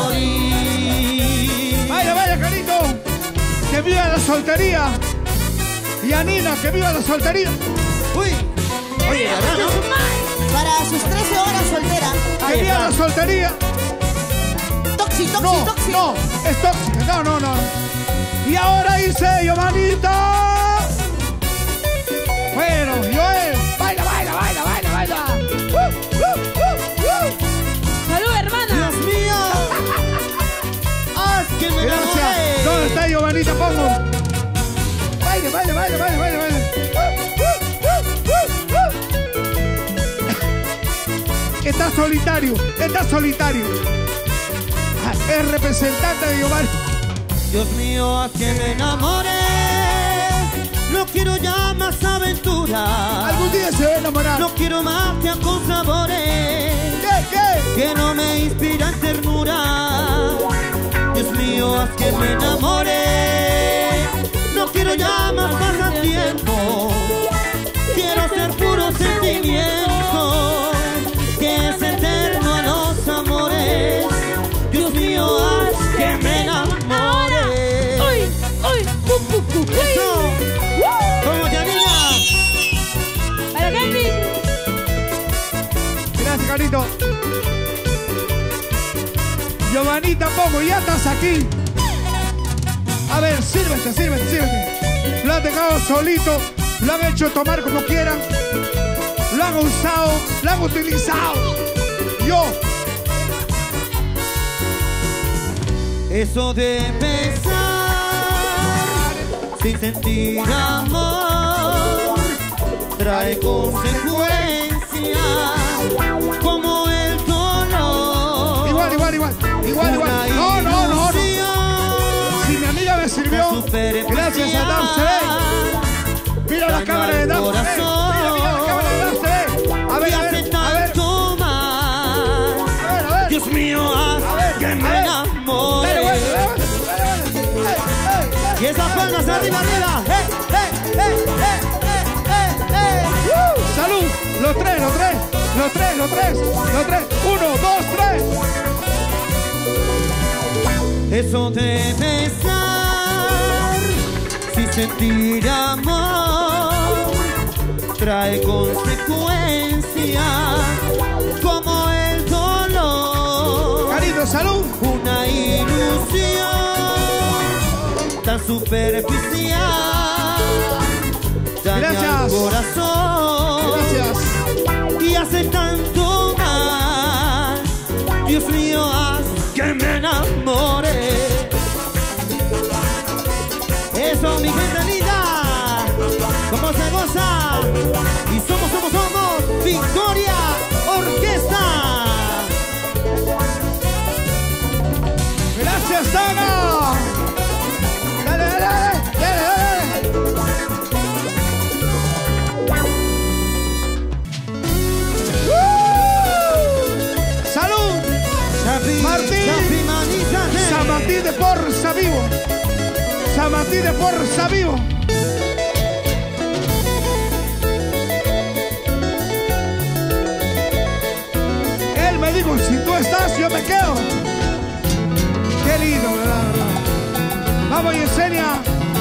morir. Vaya, Carito. Que viva la soltería. Y Anina, que viva la soltería. Uy, oye, ¿verdad, no? Para sus 13 horas soltera. Que viva la soltería. Toxi, No, toxi. no, es tóxica. No. Y ahora hice yo, manita. solitario, está solitario. Es representante de Giovanni. Dios mío, haz que me enamore. No quiero ya más aventura. Algún día se va a enamorar. No quiero más que con sabores. ¿Qué? Que no me inspiran ternura. Dios mío, haz que me enamore. No quiero ya más pasatiempo. Quiero ser puro sentimiento que es eterno a los amores. Dios mío, haz que me enamore. ¡Uy! ¡Uy! Eso. ¿Cómo te amigas? ¡Para Candy! Gracias, Carito. Giovanni tampoco, ya estás aquí. A ver, sírvete. Lo han dejado solito, lo han hecho tomar como quieran, lo han usado, lo han utilizado. Yo. Eso de empezar sin sentir amor trae consecuencias como el dolor. Igual. No. Si mi amiga me sirvió, gracias a Dance TV. Mira la cámara de Dance TV. Mira la cámara de Dance TV. A ver. Dios mío, haz que me enamore. Y esas palmas arriba. Salud. Los tres. 1, 2, 3. Eso de besar sin sentir amor trae consecuencias como el dolor. Carito, salud. Una ilusión tan superficial daña el corazón. Gracias. Y hace tanto mal. Dios mío, haz que me enamore. Eso, mi gente linda. ¿Cómo se goza? Y somos Victoria Orquesta. Gracias, Dana. Dale. ¡Salud! Martín. San Martín de Porza Vivo. San Martín de Porza Vivo. Él me dijo, si tú estás, yo me quedo. Qué lindo, ¿verdad? Vamos, Yesenia.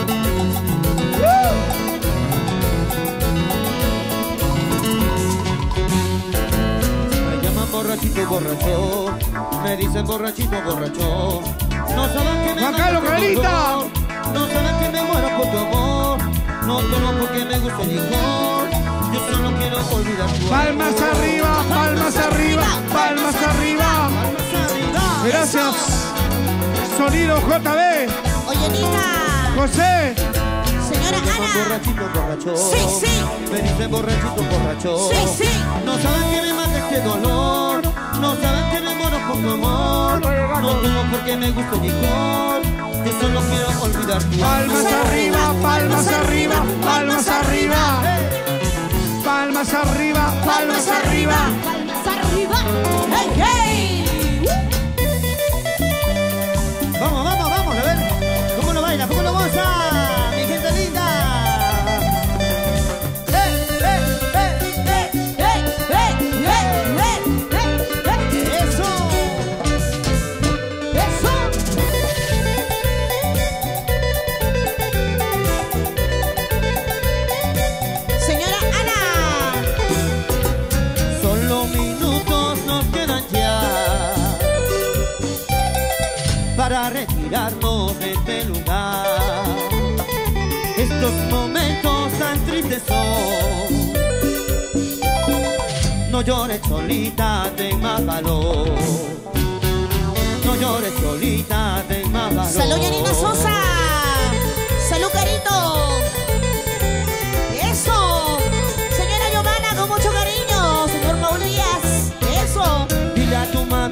Me llaman borracho. Me dicen borracho. No saben que me Juan Carlos Carita. No saben que me muero por tu amor. No tomo porque me gusta el licor. Yo solo quiero olvidar tu Palmas amor. arriba, palmas arriba, palmas arriba. Gracias. Sonido JB. Oye, Nina. José. Señora Me llaman Ana. borracho. Sí. Me dicen borracho. Sí. No saben que me mata este dolor. No saben que me muero por tu amor. No tomo porque me gusta el licor. Yo solo quiero olvidar tu Palmas amor. arriba, palmas arriba, palmas arriba. Palmas arriba, palmas arriba. ¡Palmas arriba! ¡Hey! Vamos, a ver. ¿Cómo lo baila? ¿Cómo lo goza? Mi gente linda. Eso. Señora Ana. Solo minutos nos quedan ya para retirarnos de este lugar. Estos momentos tan tristes son. No llores solita, ten más valor. No llores solita, ten más valor. Salud, Yanina Sosa. Salud, Carito. Eso. Señora Giovanna, con mucho cariño. Señor Paul Díaz. Eso.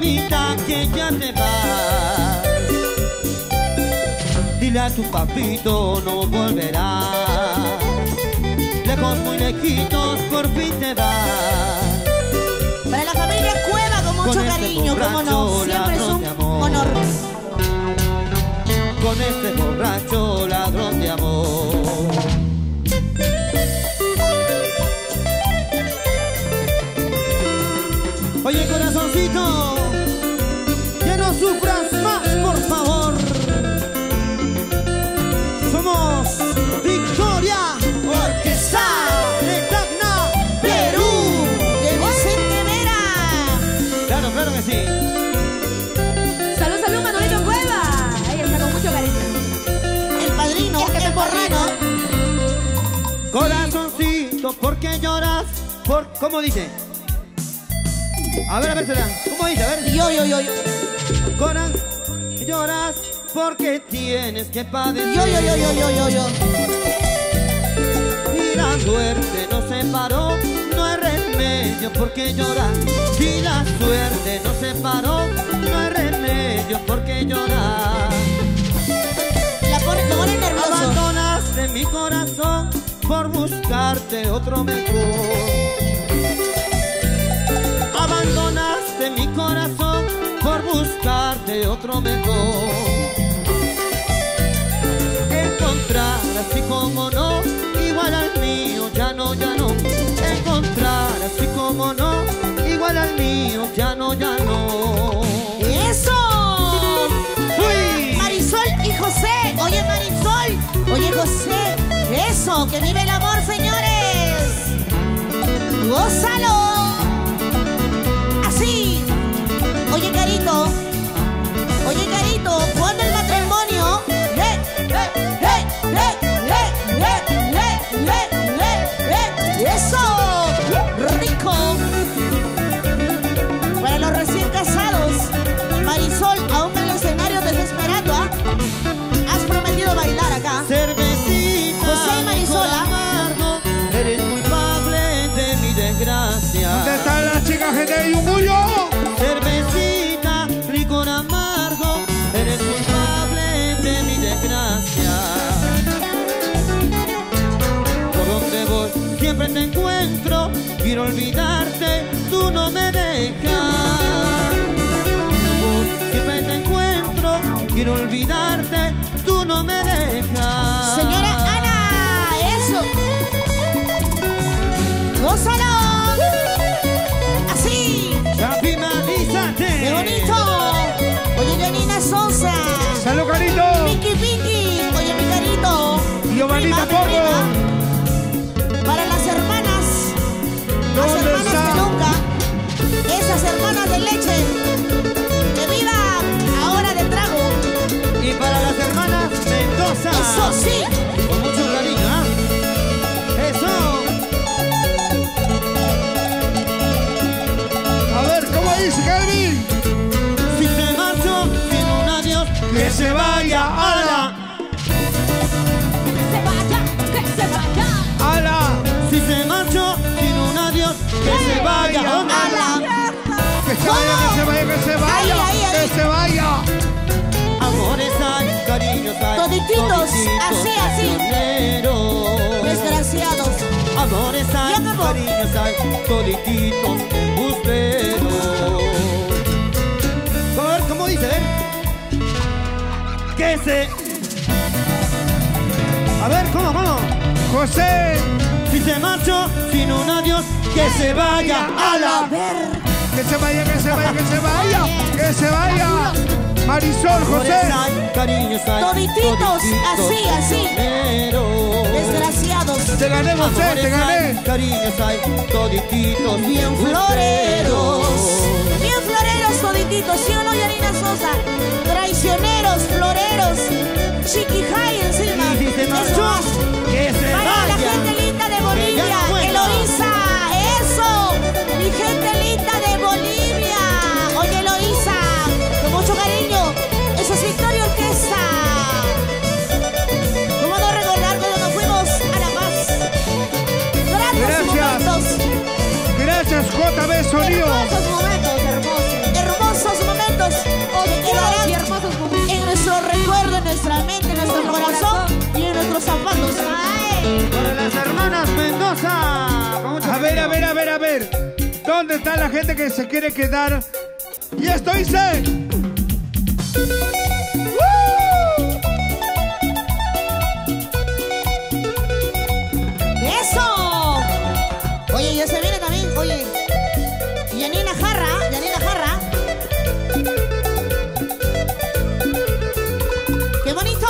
mamita que ya te vas. Dile a tu papito no volverá. Lejos, muy lejitos, por fin te vas. Para la familia Cueva con mucho cariño, como no, siempre es un honor. Con este borracho ladrón de amor. Oye, corazoncito, ya no sufras más, por favor. Somos Victoria Orquesta de Tacna, Perú. De Vicente Vera. Claro, claro que sí. Salud, salud, Manolito Cueva. Ella está con mucho cariño. El padrino, el borrano. Corazoncito, ¿por qué lloras? ¿Cómo dice? A ver, será. ¿Cómo dice? A ver. Yo. Corazón, lloras porque tienes que padecer. Yo. Y la suerte nos separó, no hay remedio por qué llorar. Si la suerte nos separó, no hay remedio por qué llorar. Te pone nervioso. Abandonaste mi corazón por buscarte otro mejor. Abandonaste mi corazón por buscarte otro mejor. Encontrar así como no, igual al mío, ya no. Encontrar así como no, igual al mío, ya no. ¡Eso! ¡Uy! Marisol y José. Oye, Marisol. Oye, José. Eso, que vive el amor, señores. ¡Gózalo! Así. Oye, Carito, ¿cuándo el matrimonio? ¡Eso! ¡Rico! Para los recién casados, Marisol, aún en el escenario desesperado, ¿ah? Has prometido bailar acá. Cervecita, José y Marisola. amargo, eres culpable de mi desgracia. ¿Dónde están las chicas que te Yunguyo? Cervecita, licor amargo, eres culpable de mi desgracia. Por donde voy siempre te encuentro, quiero olvidarte, tú no me dejas. Siempre te encuentro, quiero olvidarte, tú no me dejas. Señora Ana, eso. ¡Gózalo! Así. ¡Capitalízate! ¡Qué bonito! Oye, Janina Sosa. ¡Salud, Carito! Piki. Oye, mi Carito. Y Giovanita Prima, Poco. prima. Para las hermanas. Las ¿Dónde hermanas está? Peluca. Esas hermanas de leche. Que viva ahora de trago. Y para las hermanas Mendoza. Eso sí. Con mucho cariño, ¿ah? ¡Eso! A ver, ¿cómo dice, Kelvin? Si se marchó sin un adiós, Que se vaya, ala. Que se vaya. ¡Ala! si se marchó sin un adiós, que se vaya. ¿Dónde? ¡Hala! Que se vaya, que se vaya, que se vaya. Ahí. Que se vaya. Amores hay, cariños hay. Todititos, así. Pioneros. Desgraciados. Amores hay, Ya acabó. cariños hay. Todititos, embusteros. A ver, ¿cómo dice? A ver. Que se... A ver, ¿cómo? José. Si se marchó sin un adiós, que se vaya. A ¡Hala! ver. Que se vaya, que se vaya, que se vaya. Que se vaya. Marisol, Amores José. hay, cariños hay. Todititos, así. Pioneros. Desgraciados. Te gané, José, Amores te hay, gané. cariños hay, todititos Bien floreros. Bien floreros, todititos. ¿Sí o no, Yanina Sosa? Traicioneros, floreros. Chiquijay encima. Y si se Es marchó, más, que se para la vaya. gente linda de Bolivia, Que ya no vuelva. Eloísa, eso. Mi gente linda de Bolivia. Oye, Eloísa, con mucho cariño. Eso es Victoria Orquesta. ¿Cómo no recordar cuando nos fuimos a La Paz? Grandes Gracias. momentos. Gracias, JB Sonido. Hermosos momentos, hermosos Para las hermanas Mendoza. Con mucho A ver, cariño. a ver, a ver, a ver. ¿Dónde está la gente que se quiere quedar? Y esto dice... ¡Eso! Oye, ya se viene también, oye. Yanina Jarra, Yanina Jarra. ¡Qué bonito!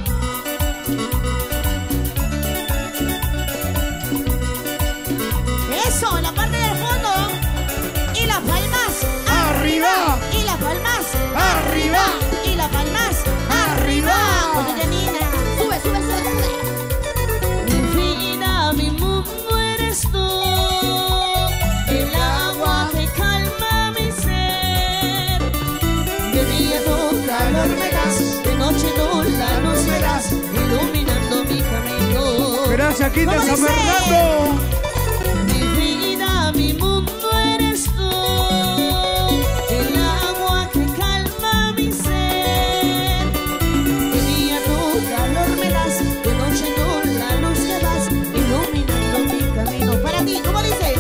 Eso, en la parte del fondo. Y las palmas. ¡Arriba! Y las palmas. ¡Arriba! Y las palmas. ¡Arriba! Oye, Yanina. Sube, sube, sube, sube. Mi vida, mi mundo eres tú, el agua que calma mi ser. De día tu calor me das, de noche tú la luz me das, iluminando mi camino. Gracias, Quinta ¿Cómo San dice? Fernando. Mi vida, mi mundo eres tú, el agua que calma mi ser. De día tu calor me das, de noche tú la luz me das, iluminando mi camino. Para ti, ¿cómo dice?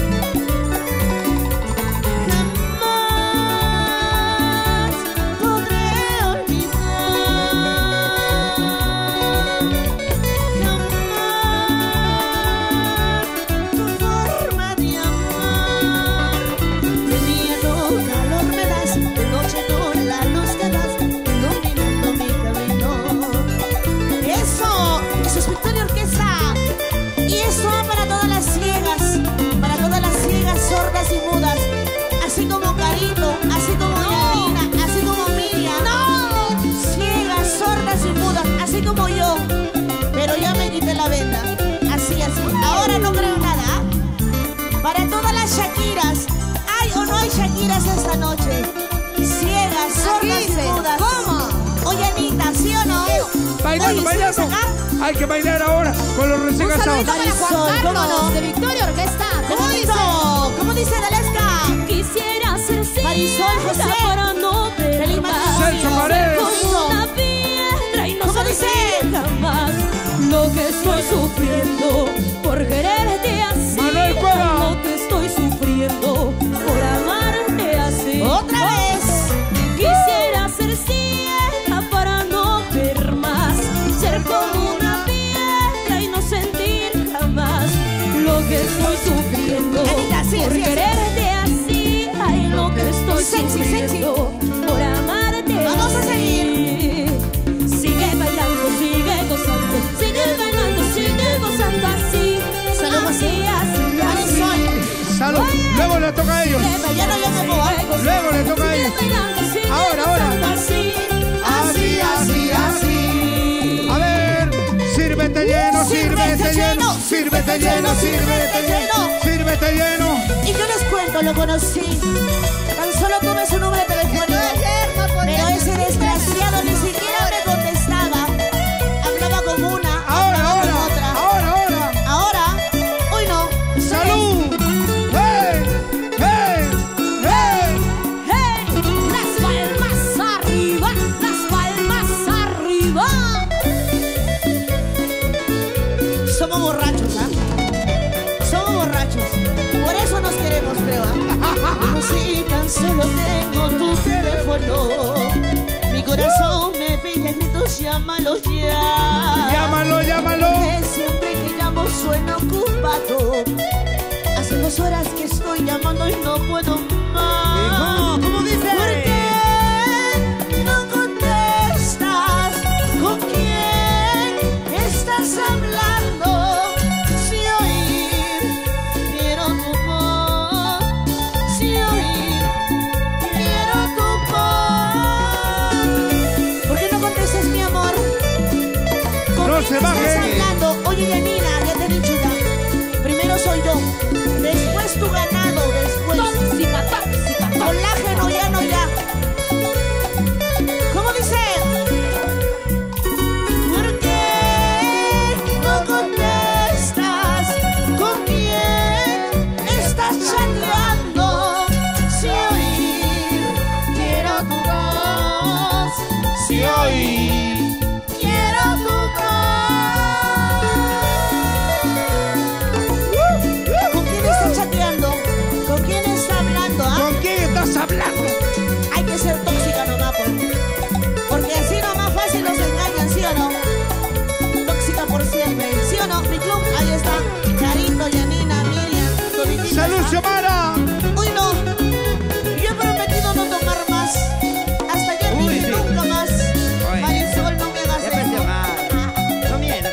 Jamás podré olvidar, jamás tu forma de amar. De día tu calor me das, de noche tú la luz me das, iluminando mi camino. Eso es Victoria Orquesta. Y eso va para todas las ciegas, sordas y mudas. Así como Carito, así como Yanina, así como Miriam. ¡No! Ciegas, sordas y mudas, así como yo. Pero ya me quité la venda. Así, así. Ahora no creo nada. ¿Ah? Para todas las Shakiras. ¿Hay o no hay Shakiras esta noche? Ciegas, sordas y mudas. ¿Cómo? Oye, Anita, ¿sí o no? Bailando, Oye, bailando. ¿sigues acá? Hay que bailar ahora con los recién Un casados. saludito para Juan Marisol, ¿cómo Carlos no? de Victoria Orquesta. ¿Cómo dice? ¿Cómo dice Dalesca? Quisiera ser ciega Marisol José. para no ver Feliz más. matrimonio. Celso Paredes. Como una piedra y no ¿Cómo dice? sentir jamás lo que estoy sufriendo por quererte así. Manuel Cueva. Lo que estoy sufriendo por amarte así. Otra vez. Quisiera ser ciega para no ver más, ser como una piedra y no sentir jamás lo que estoy sufriendo Anita, sí, por sí, sí. quererte así. Ay, lo que estoy Sexy, sufriendo por amarte. Vamos a seguir. Sigue bailando, sigue gozando, sigue gozando así. Salud, Así, así, así. Marisol. Salud. Luego le toca a ellos. Ya no yo me puedo. Luego le toca a ellos. Ahora. Así, así, así. A ver. Sírvete lleno, sírvete lleno, sírvete lleno, sírvete lleno, sírvete lleno. Y yo les cuento, lo conocí. Tan solo tuve su número de teléfono. Pero ese desgraciado ni siquiera me contestaba. Hablaba con una, hablaba con otra. Ahora, hoy no. ¡Salud! ¡Hey! ¡Hey! ¡Hey! ¡Hey! Las palmas arriba, las palmas arriba. Somos borrachos, ¿ah? Somos borrachos. Por eso nos queremos, creo. Como si tan solo tengo tu teléfono. Mi corazón me pide gritos, llámalo ya. Llámalo, llámalo. Que siempre que llamo suena ocupado. Hace 2 horas que estoy llamando y no puedo más. ¿Cómo dice? ¿Por qué no contestas? ¿Con quién estás hablando? Si oír quiero tu voz, si oír quiero tu voz. ¿Por qué no contestas, mi amor? ¿Con No quién se estás baje. hablando? Oye, Yanina, ya te he dicho ya. Primero soy yo, después tu ganado, después. Tóxica, tóxica. Xiomara. Uy, no. Yo he prometido no tomar más. Hasta ya dije nunca más. Marisol, no me hagas eso. No mientas.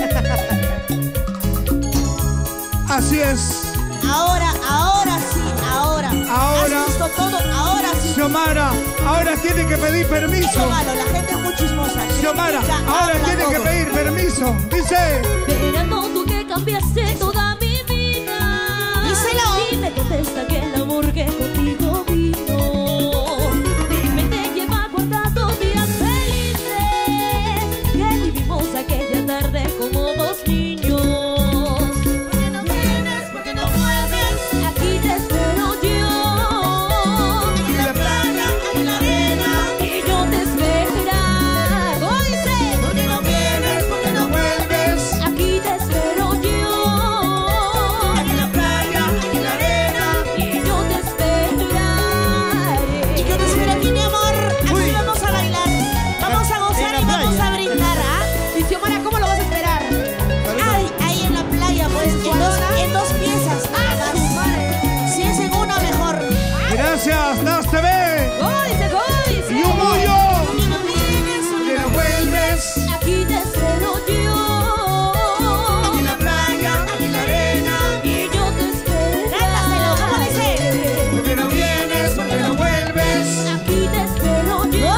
Así es. Ahora sí, ahora. Ahora. ¿Has visto todo? Ahora sí. Xiomara, ahora tiene que pedir Es lo permiso. malo, la gente es muy chismosa. Xiomara, Critica, ahora habla tiene que todo. pedir permiso. Dice. Esperando tú que cambiaste toda mi vida. Díselo. Y me contesta que el amor que contigo vino. Dime, te lleva guardado días felices. Que vivimos aquella tarde como dos niños. ¿Por qué no vienes? ¿Por qué no vuelves? Aquí te espero yo. En la playa, en la arena. Y yo te esperaré. Dice, ¿por qué no vienes? ¿Por qué no vuelves? Aquí te espero yo. En la playa, en la arena. Y yo te esperaré. Y yo te espero aquí, mi amor. Aquí vamos a bailar. Vamos a gozar y vamos a brindar, ¿ah? Y Xiomara, ¿cómo lo vas a esperar? Ay, ahí en la playa, pues, en dos piezas. Nada más. Si es en una, mejor. Gracias, Das TV. Góize, góize. Y un mullo. Y no vienes, Que no vuelves. Aquí te espero yo. En la playa, en la arena. Y yo te Cántaselo, ¿cómo dice? esperaré. Que no vienes, que no vuelves. Aquí te espero yo.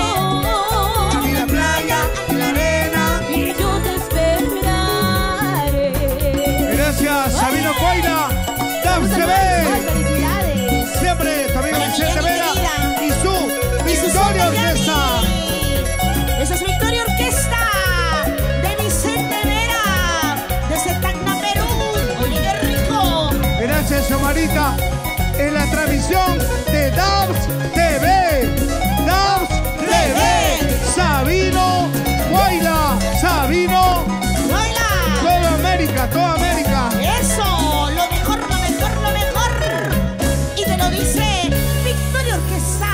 En la playa, en la arena. Y yo te esperaré. Gracias, Sabino Coira. Das Ay, TV. felicidades. Siempre también Para Vicente Miguel, Vera. querida. Y su Victoria Orquesta. Esa es Victoria Orquesta de Vicente Vera, desde Tacna, Perú. Oye, qué rico. Gracias, Xiomarita. En la transmisión de Dabs TV. Dabs TV. Sabino Coira. Sabino. ¡Baila! Toda América, toda América. Eso, lo mejor, lo mejor, lo mejor. Y te lo dice Victoria Orquesta.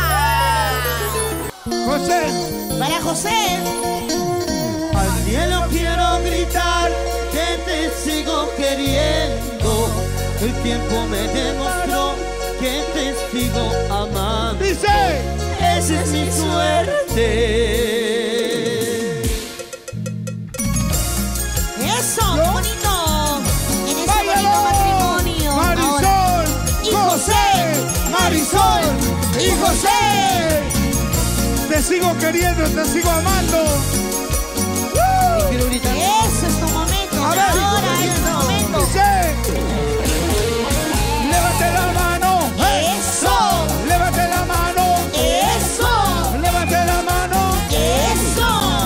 José. Para José. Al cielo quiero gritar que te sigo queriendo. El tiempo me demostró que te sigo amando. Dice. Esa es mi suerte. Eso, qué bonito. En ese ¡Báilalo! bonito matrimonio. Ahora. Marisol. Y José. Marisol. Y José. Te sigo queriendo, te sigo amando. Quiero gritar. Eso es tu momento. A ver, Ahora es tu momento. Dice. Levante la mano. Eso. Levante la mano. Eso. Levante la mano. Eso.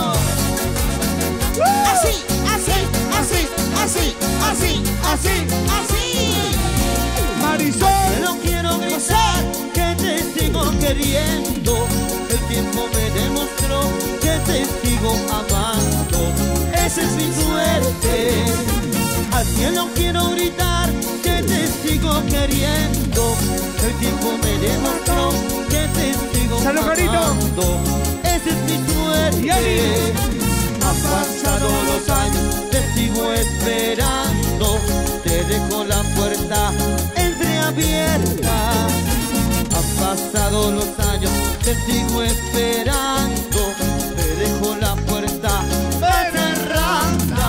Así, así, así, así, así, así, así. Marisol. No quiero gritar que te sigo queriendo. El tiempo me demostró que te sigo amando. Esa es mi suerte. Al cielo quiero gritar que te sigo queriendo. El tiempo me demostró que te sigo Salud, Carito. amando. Esa es mi Y suerte. Ali. Han pasado los años, te sigo esperando. Te dejo la puerta entreabierta. Han pasado los años, te sigo esperando. Te dejo la puerta cerrada.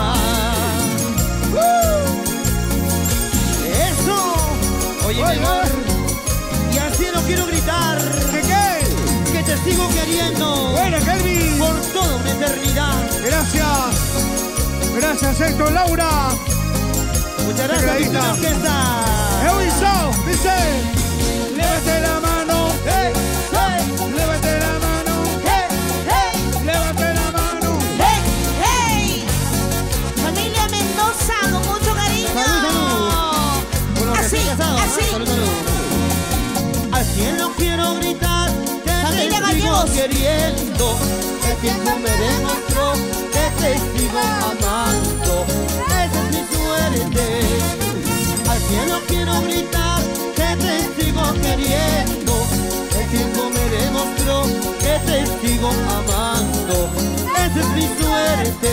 ¡Eso! Oye, mi amor, y así no quiero gritar ¿Qué qué? que te sigo queriendo Bueno, Kelvin. por toda una eternidad. Gracias. Gracias, Héctor Laura. Muchas gracias, Pegadita. Victoria Orquesta. Eurisao. Dice. Levante la mano. Levante la mano. Levante la mano. ¡Hey! ¡Hey! Familia Mendoza, con mucho cariño. Salud, Así, así. Salud, salud. Al cielo quiero gritar que Familia te sigo Gallegos. queriendo. El tiempo me demostró que te sigo amando. Esa es mi suerte. Al cielo quiero gritar que te sigo queriendo. El tiempo me demostró que te sigo amando. Esa es mi suerte.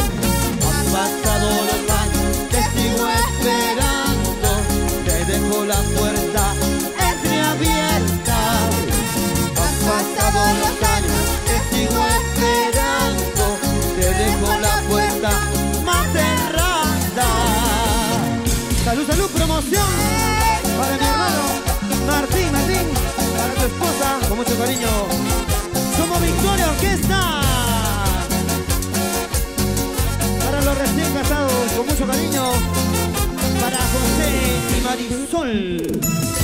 Han pasado los años, te sigo esperando. Te dejo la Salud, salud, promoción para mi hermano Martín, para tu esposa, con mucho cariño. Somos Victoria Orquesta. Para los recién casados, con mucho cariño. Para José y Marisol.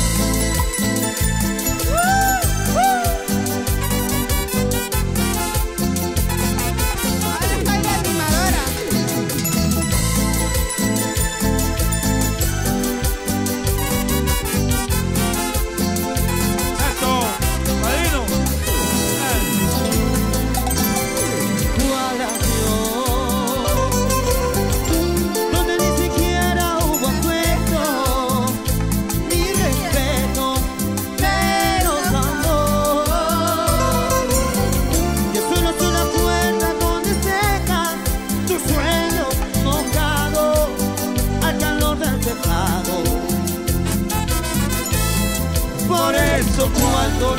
Por eso cuando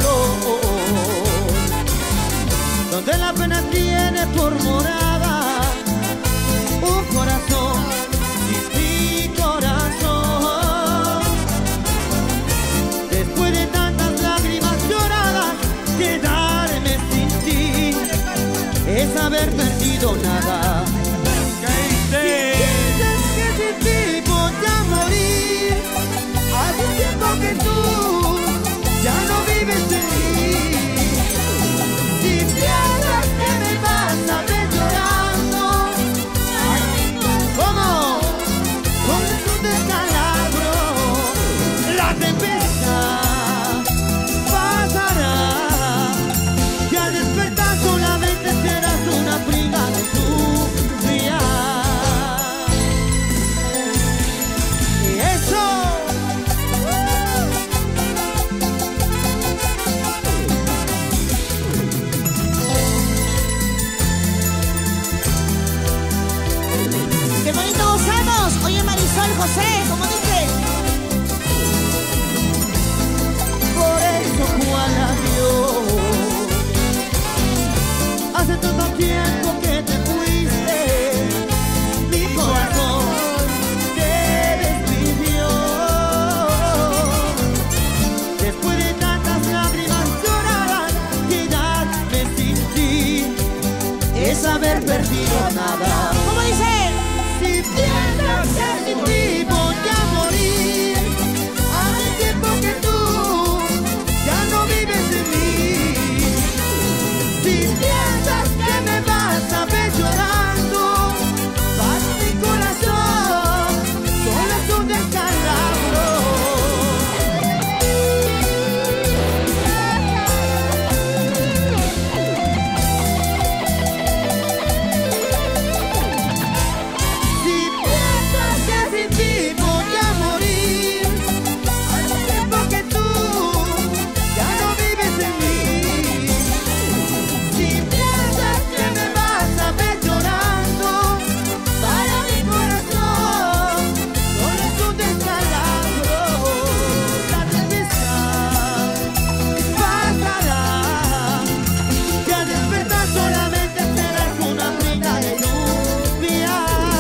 donde la pena tiene por morada un corazón y mi corazón, después de tantas lágrimas lloradas, quedarme sin ti es haber perdido nada. Si piensas que sin ti voy a morir, hace tiempo que tú ya no vives en mí. Si piensas que me vas a ver llorando, ¿cómo? Con un descalabro, la tempestad pasará, que al despertar solamente serás una prima de tu día. Y eso. ¡Qué bonito gozamos! Oye, Marisol, José, ¿cómo dice? Por eso cual adiós, hace tanto tiempo que te fuiste, mi corazón te despidió. Después de tantas lágrimas lloradas, quedarme sin ti es haber perdido nada. ¿Cómo dice? Si piensas que sin ti voy a morir, hace tiempo que tú ya no vives en mí. Si piensas que me vas a ver llorando, para mi corazón solo es un descalabro. Si piensas que sin ti voy a morir, hace tiempo que tú ya no vives en mí. Si piensas que me vas a ver llorando, para mi corazón solo es un descalabro. La tempestad pasará, que al despertar solamente serás una brisa de lluvia.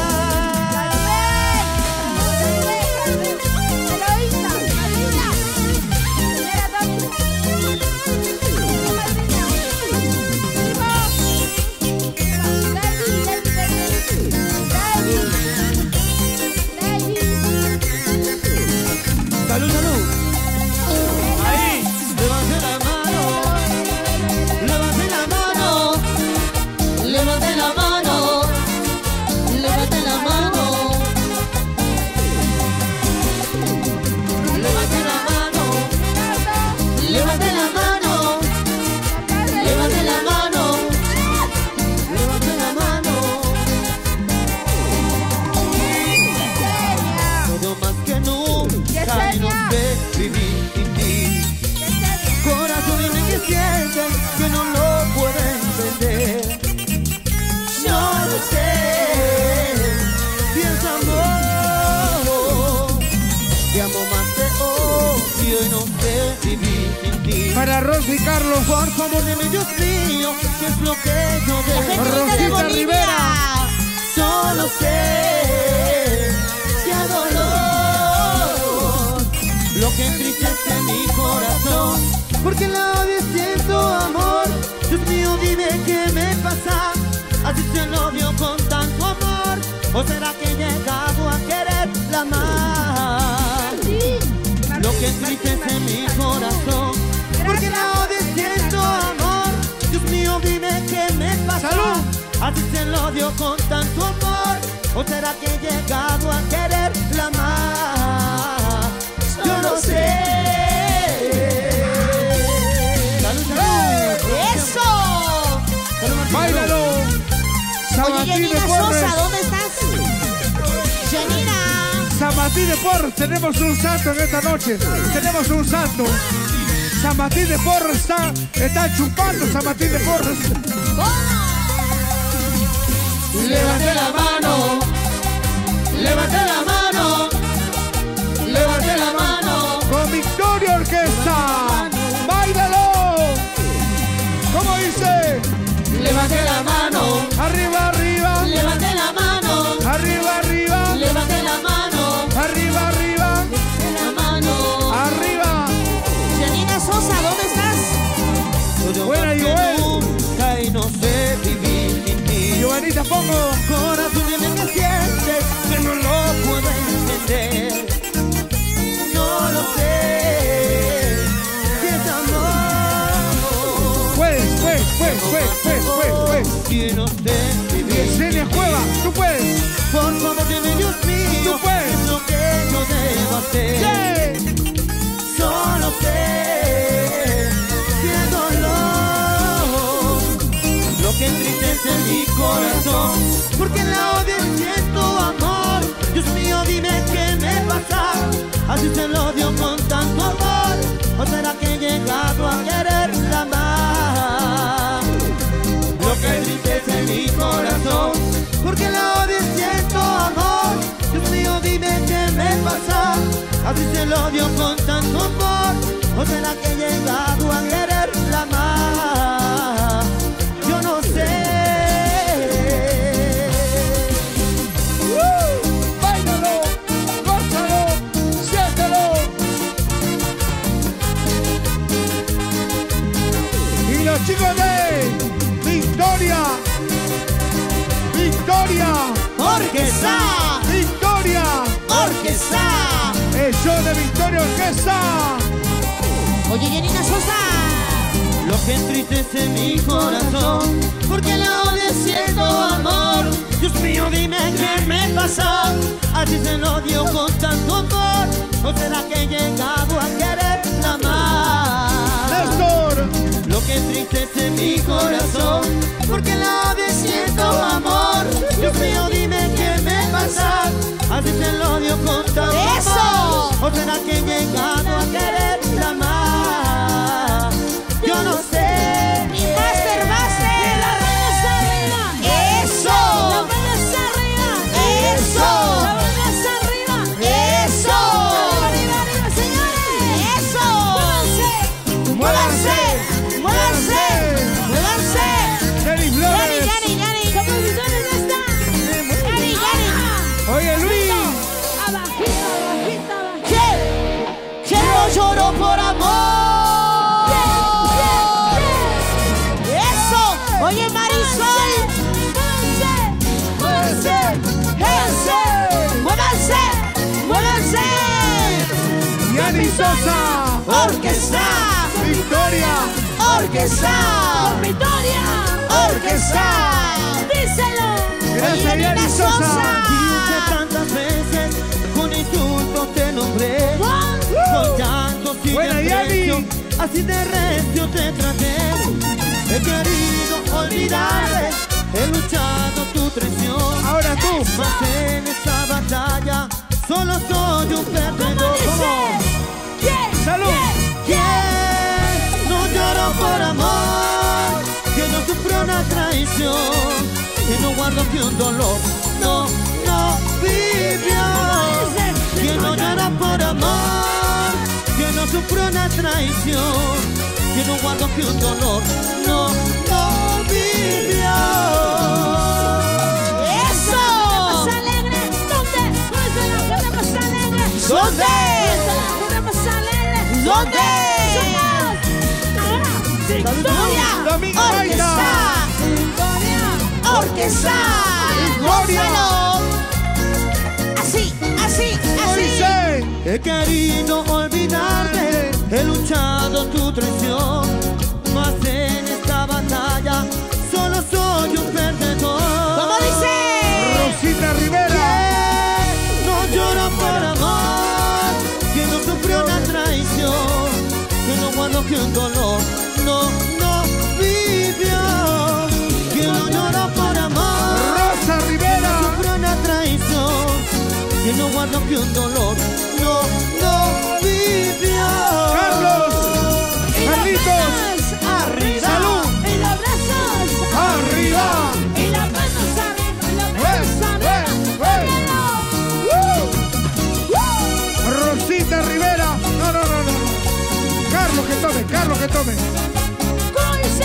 Salud, salud. Ahí, levante la mano, levante la mano, Levante la mano, levante la mano, levante la mano, levante la mano, levante la mano. levante la mano. Todo más que nunca y no sé vivir sin ti. Corazón dime que sientes que no lo puedo entender. No lo sé, piensa amor, te amo más te odio y no sé vivir sin ti. Para Rosy Carlos. Por favor dime Dios mío, ¿qué es lo que yo debo? Rosita Rivera. Solo sé que a dolor ¿O será que he llegado a quererla más? Lo que entristece mi corazón, porque la odio y siento amor. Dios mío, dime qué me pasa. ¡Salud! Así se lo dio con tanto amor. ¿O será que he llegado a quererla más? Yo no sé. ¡Salud, salud! ¡Eso! ¡Salud, Martín! ¡Báilalo! San Oye, Martín de Yanina Porres. Sosa, ¿dónde estás? Yanina. San Martín de Porres, tenemos un santo en esta noche. Tenemos un santo. San Martín de Porres está chupando San Martín de Porres. Levante la mano, levante la mano, levante la mano. Con Victoria Orquesta. ¡Báilalo! ¿Cómo dice? Levante la mano, Arriba, arriba. levante la mano, Arriba, arriba. levante la mano, Arriba, arriba. la mano. Arriba. Yanina Sosa, ¿dónde estás? Buena, Joel. Nunca y no sé vivir sin ti. Giovanita, pongo. Corazón, dime que sientes, que no lo puedo entender. No lo sé. Si es amor. Puedes. Que no sé vivir. Yesenia Cueva, tú puedes. Por favor, dime, Dios mío, Tú puedes. ¿qué es lo que yo debo hacer? ¡Sí! Solo sé que el dolor, lo que entristece mi corazón, porque la odio y siento amor. Dios mío, dime qué me pasa. Así se lo dio con tanto amor. ¿O será que he llegado a quererla más? Lo que entristece mi corazón, porque la odio y siento amor. Dios mío, dime qué me pasa. Así se lo dio con tanto amor. ¿O será que he llegado a quererla más? Yo no sé. ¡Báilalo! ¡Gózalo! ¡Siéntelo! Y los chicos de Victoria. Victoria. Orquesta. Victoria. Orquesta. El show de Victoria Orquesta. Oye, Yanina Sosa. Lo que entristece mi corazón, porque la odio y siento amor. Dios mío, dime qué me pasa. Así se lo dio con tanto amor. ¿O será que he llegado a quererla más? Néstor. Lo que entristece mi corazón, porque la odio y siento amor. Dios mío, dime qué me pasa. Así se lo dio con tanto ¡Eso! amor. ¿O será que he llegado a quererla más? Yo no sé. Y Master. La palmas arriba. Eso. La palmas arriba. Eso. La palmas arriba. Eso. Arriba, arriba, señores. Eso. Muévanse. Muévanse. Muévanse. Muévanse. Jenny Flores. Yani. Compositores, ¿dónde están? Yani. Oye, Luis. Abajito, abajito, abajito. Que no lloro por amor. Eso. Oye, Marisol. Muévanse. Muévanse. Muévanse. Yani Sosa. Orquesta. Victoria. Orquesta. Victoria. Orquesta. Díselo. Gracias, Yanina Yani Sosa. Dije tantas veces, con insultos te nombré, con llantos y Buena, desprecio, Yani. así de recio te traté. He querido olvidarte, he luchado tu traición. Ahora tú. Mas en esta batalla solo soy un perdedor. ¡Salud! ¿Quién no lloró por amor? Que no sufrió una traición, que no guardó que un dolor no vivió. Que no llora por amor, que no sufrió una traición, que no guardó que un dolor no vivió. Eso. Más alegre. ¿Dónde? ¿Dónde está la cosa más alegre? ¿Dónde? ¿Dónde está la cosa más alegre? ¿Dónde? Victoria. Domingo Baita. Orquesta. Orquesta. Victoria. Gózalo. He querido olvidarte, he luchado tu traición, mas en esta batalla solo soy un perdedor. ¿Cómo dice? Rosita Rivera. Que no llora por amor, que no sufrió una traición, que no guardó que un dolor no vivió. Que no llora por amor, Rosa Rivera. que no sufrió una traición, que no guardó que un dolor no vivió. Carlos. Carlitos. Arriba. Salud. Y los brazos Arriba. y las manos arriba, y las manos arriba. Rosita Rivera. No. Carlos que tome. ¿Cómo dice?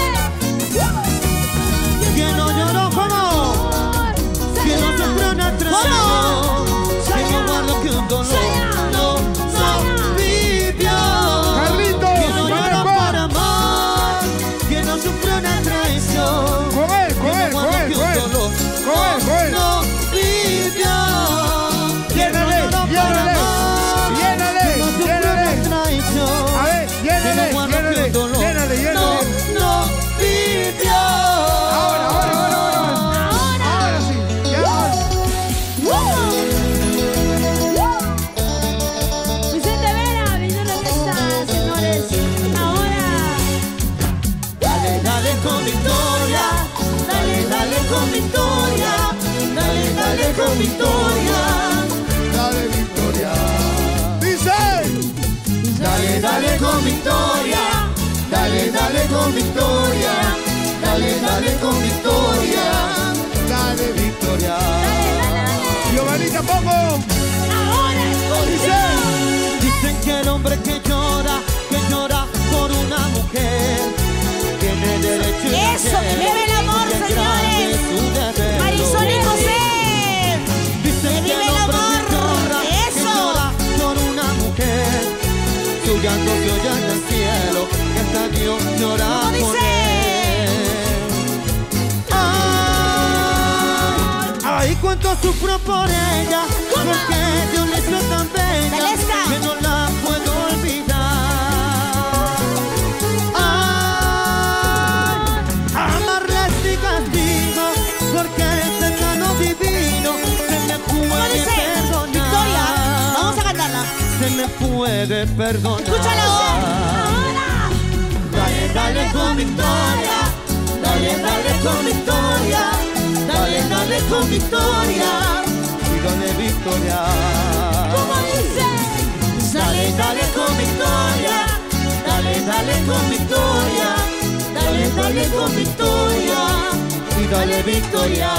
Que no lloró como, que no sufrió una traición, que no guardó que un dolor no vivió. Carlitos, Que no lloró Maneco. por amor, que no sufrió una traición, Con él. que no guardó que un dolor no vivió. Que no lloró por amor, que no sufrió una traición, A ver, que no guardó que un dolor no vivió. Ahora sí. Ya. Vicente Vera, vino la fiesta, señores. Ahora. Dale con victoria, dale con victoria, dale con victoria, Dale Victoria. Dice. dale con victoria, dale con victoria, dale con victoria, dale victoria. Giovanita Pongo. Ahora escucha. Dicen que el hombre que llora por una mujer tiene derecho a Eso, que vive el amor, señores. Marisol y José. Dicen que vive el el hombre amor. que Eso. llora por una mujer, su llanto se oye en el cielo, que hasta Dios llora ¿Cómo por dice? él. Ay, cuánto sufro por ella, porque Dios le hizo tan bella, Dalesca. que no la puedo olvidar. Amarla es mi castigo, porque el pecado divino se me ¿Cómo puede dice? perdonar. Victoria. Vamos a cantarla. Se me puede perdonar. Escúchalo. Ahora. Dale con victoria, dale con victoria, dale con victoria, y dale victoria. ¿Cómo dice? Dale con victoria, dale con victoria, dale con victoria, y dale victoria.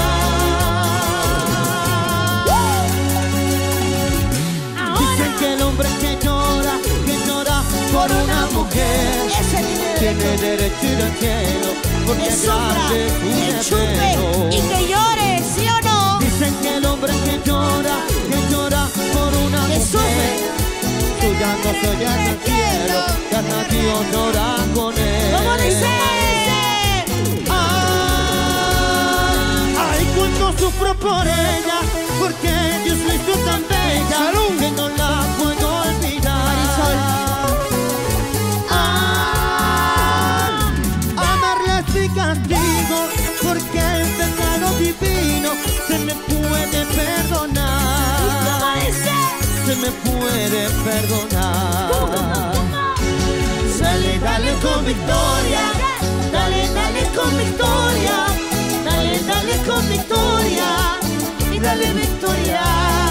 Dicen que el hombre que llora por una mujer, Ese tiene tiene derecho a ir al cielo, porque que sufra, grande que es su chupe desvelo. y que llore, ¿sí o no? Dicen que el hombre que llora por una Que mujer, sufre. su llanto se oye en el cielo, que hasta Dios llora con él. ¿Cómo dice? Ay, cuánto sufro por ella, porque Dios la hizo tan bella, ¡Salud! que no la puedo olvidar. Amarla es mi castigo, porque el pecado divino se me puede perdonar. Se me puede perdonar. Dale con victoria, dale con victoria, dale con victoria, y dale victoria.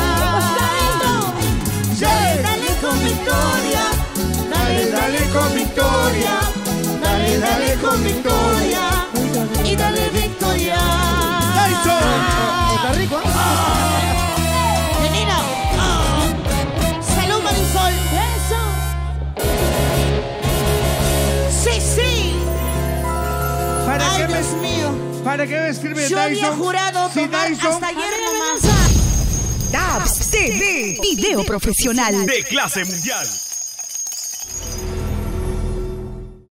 Dale con victoria, dale con victoria, dale con victoria, y dale victoria. Está rico. Menina. Salud, Marisol. Eso. Sí. ¿Para Ay, qué Dios mío. ¿Para qué me escribe Yo Dyson? había jurado Si tomar Dyson- hasta ayer nomás. Dabs TV, video profesional. De clase mundial.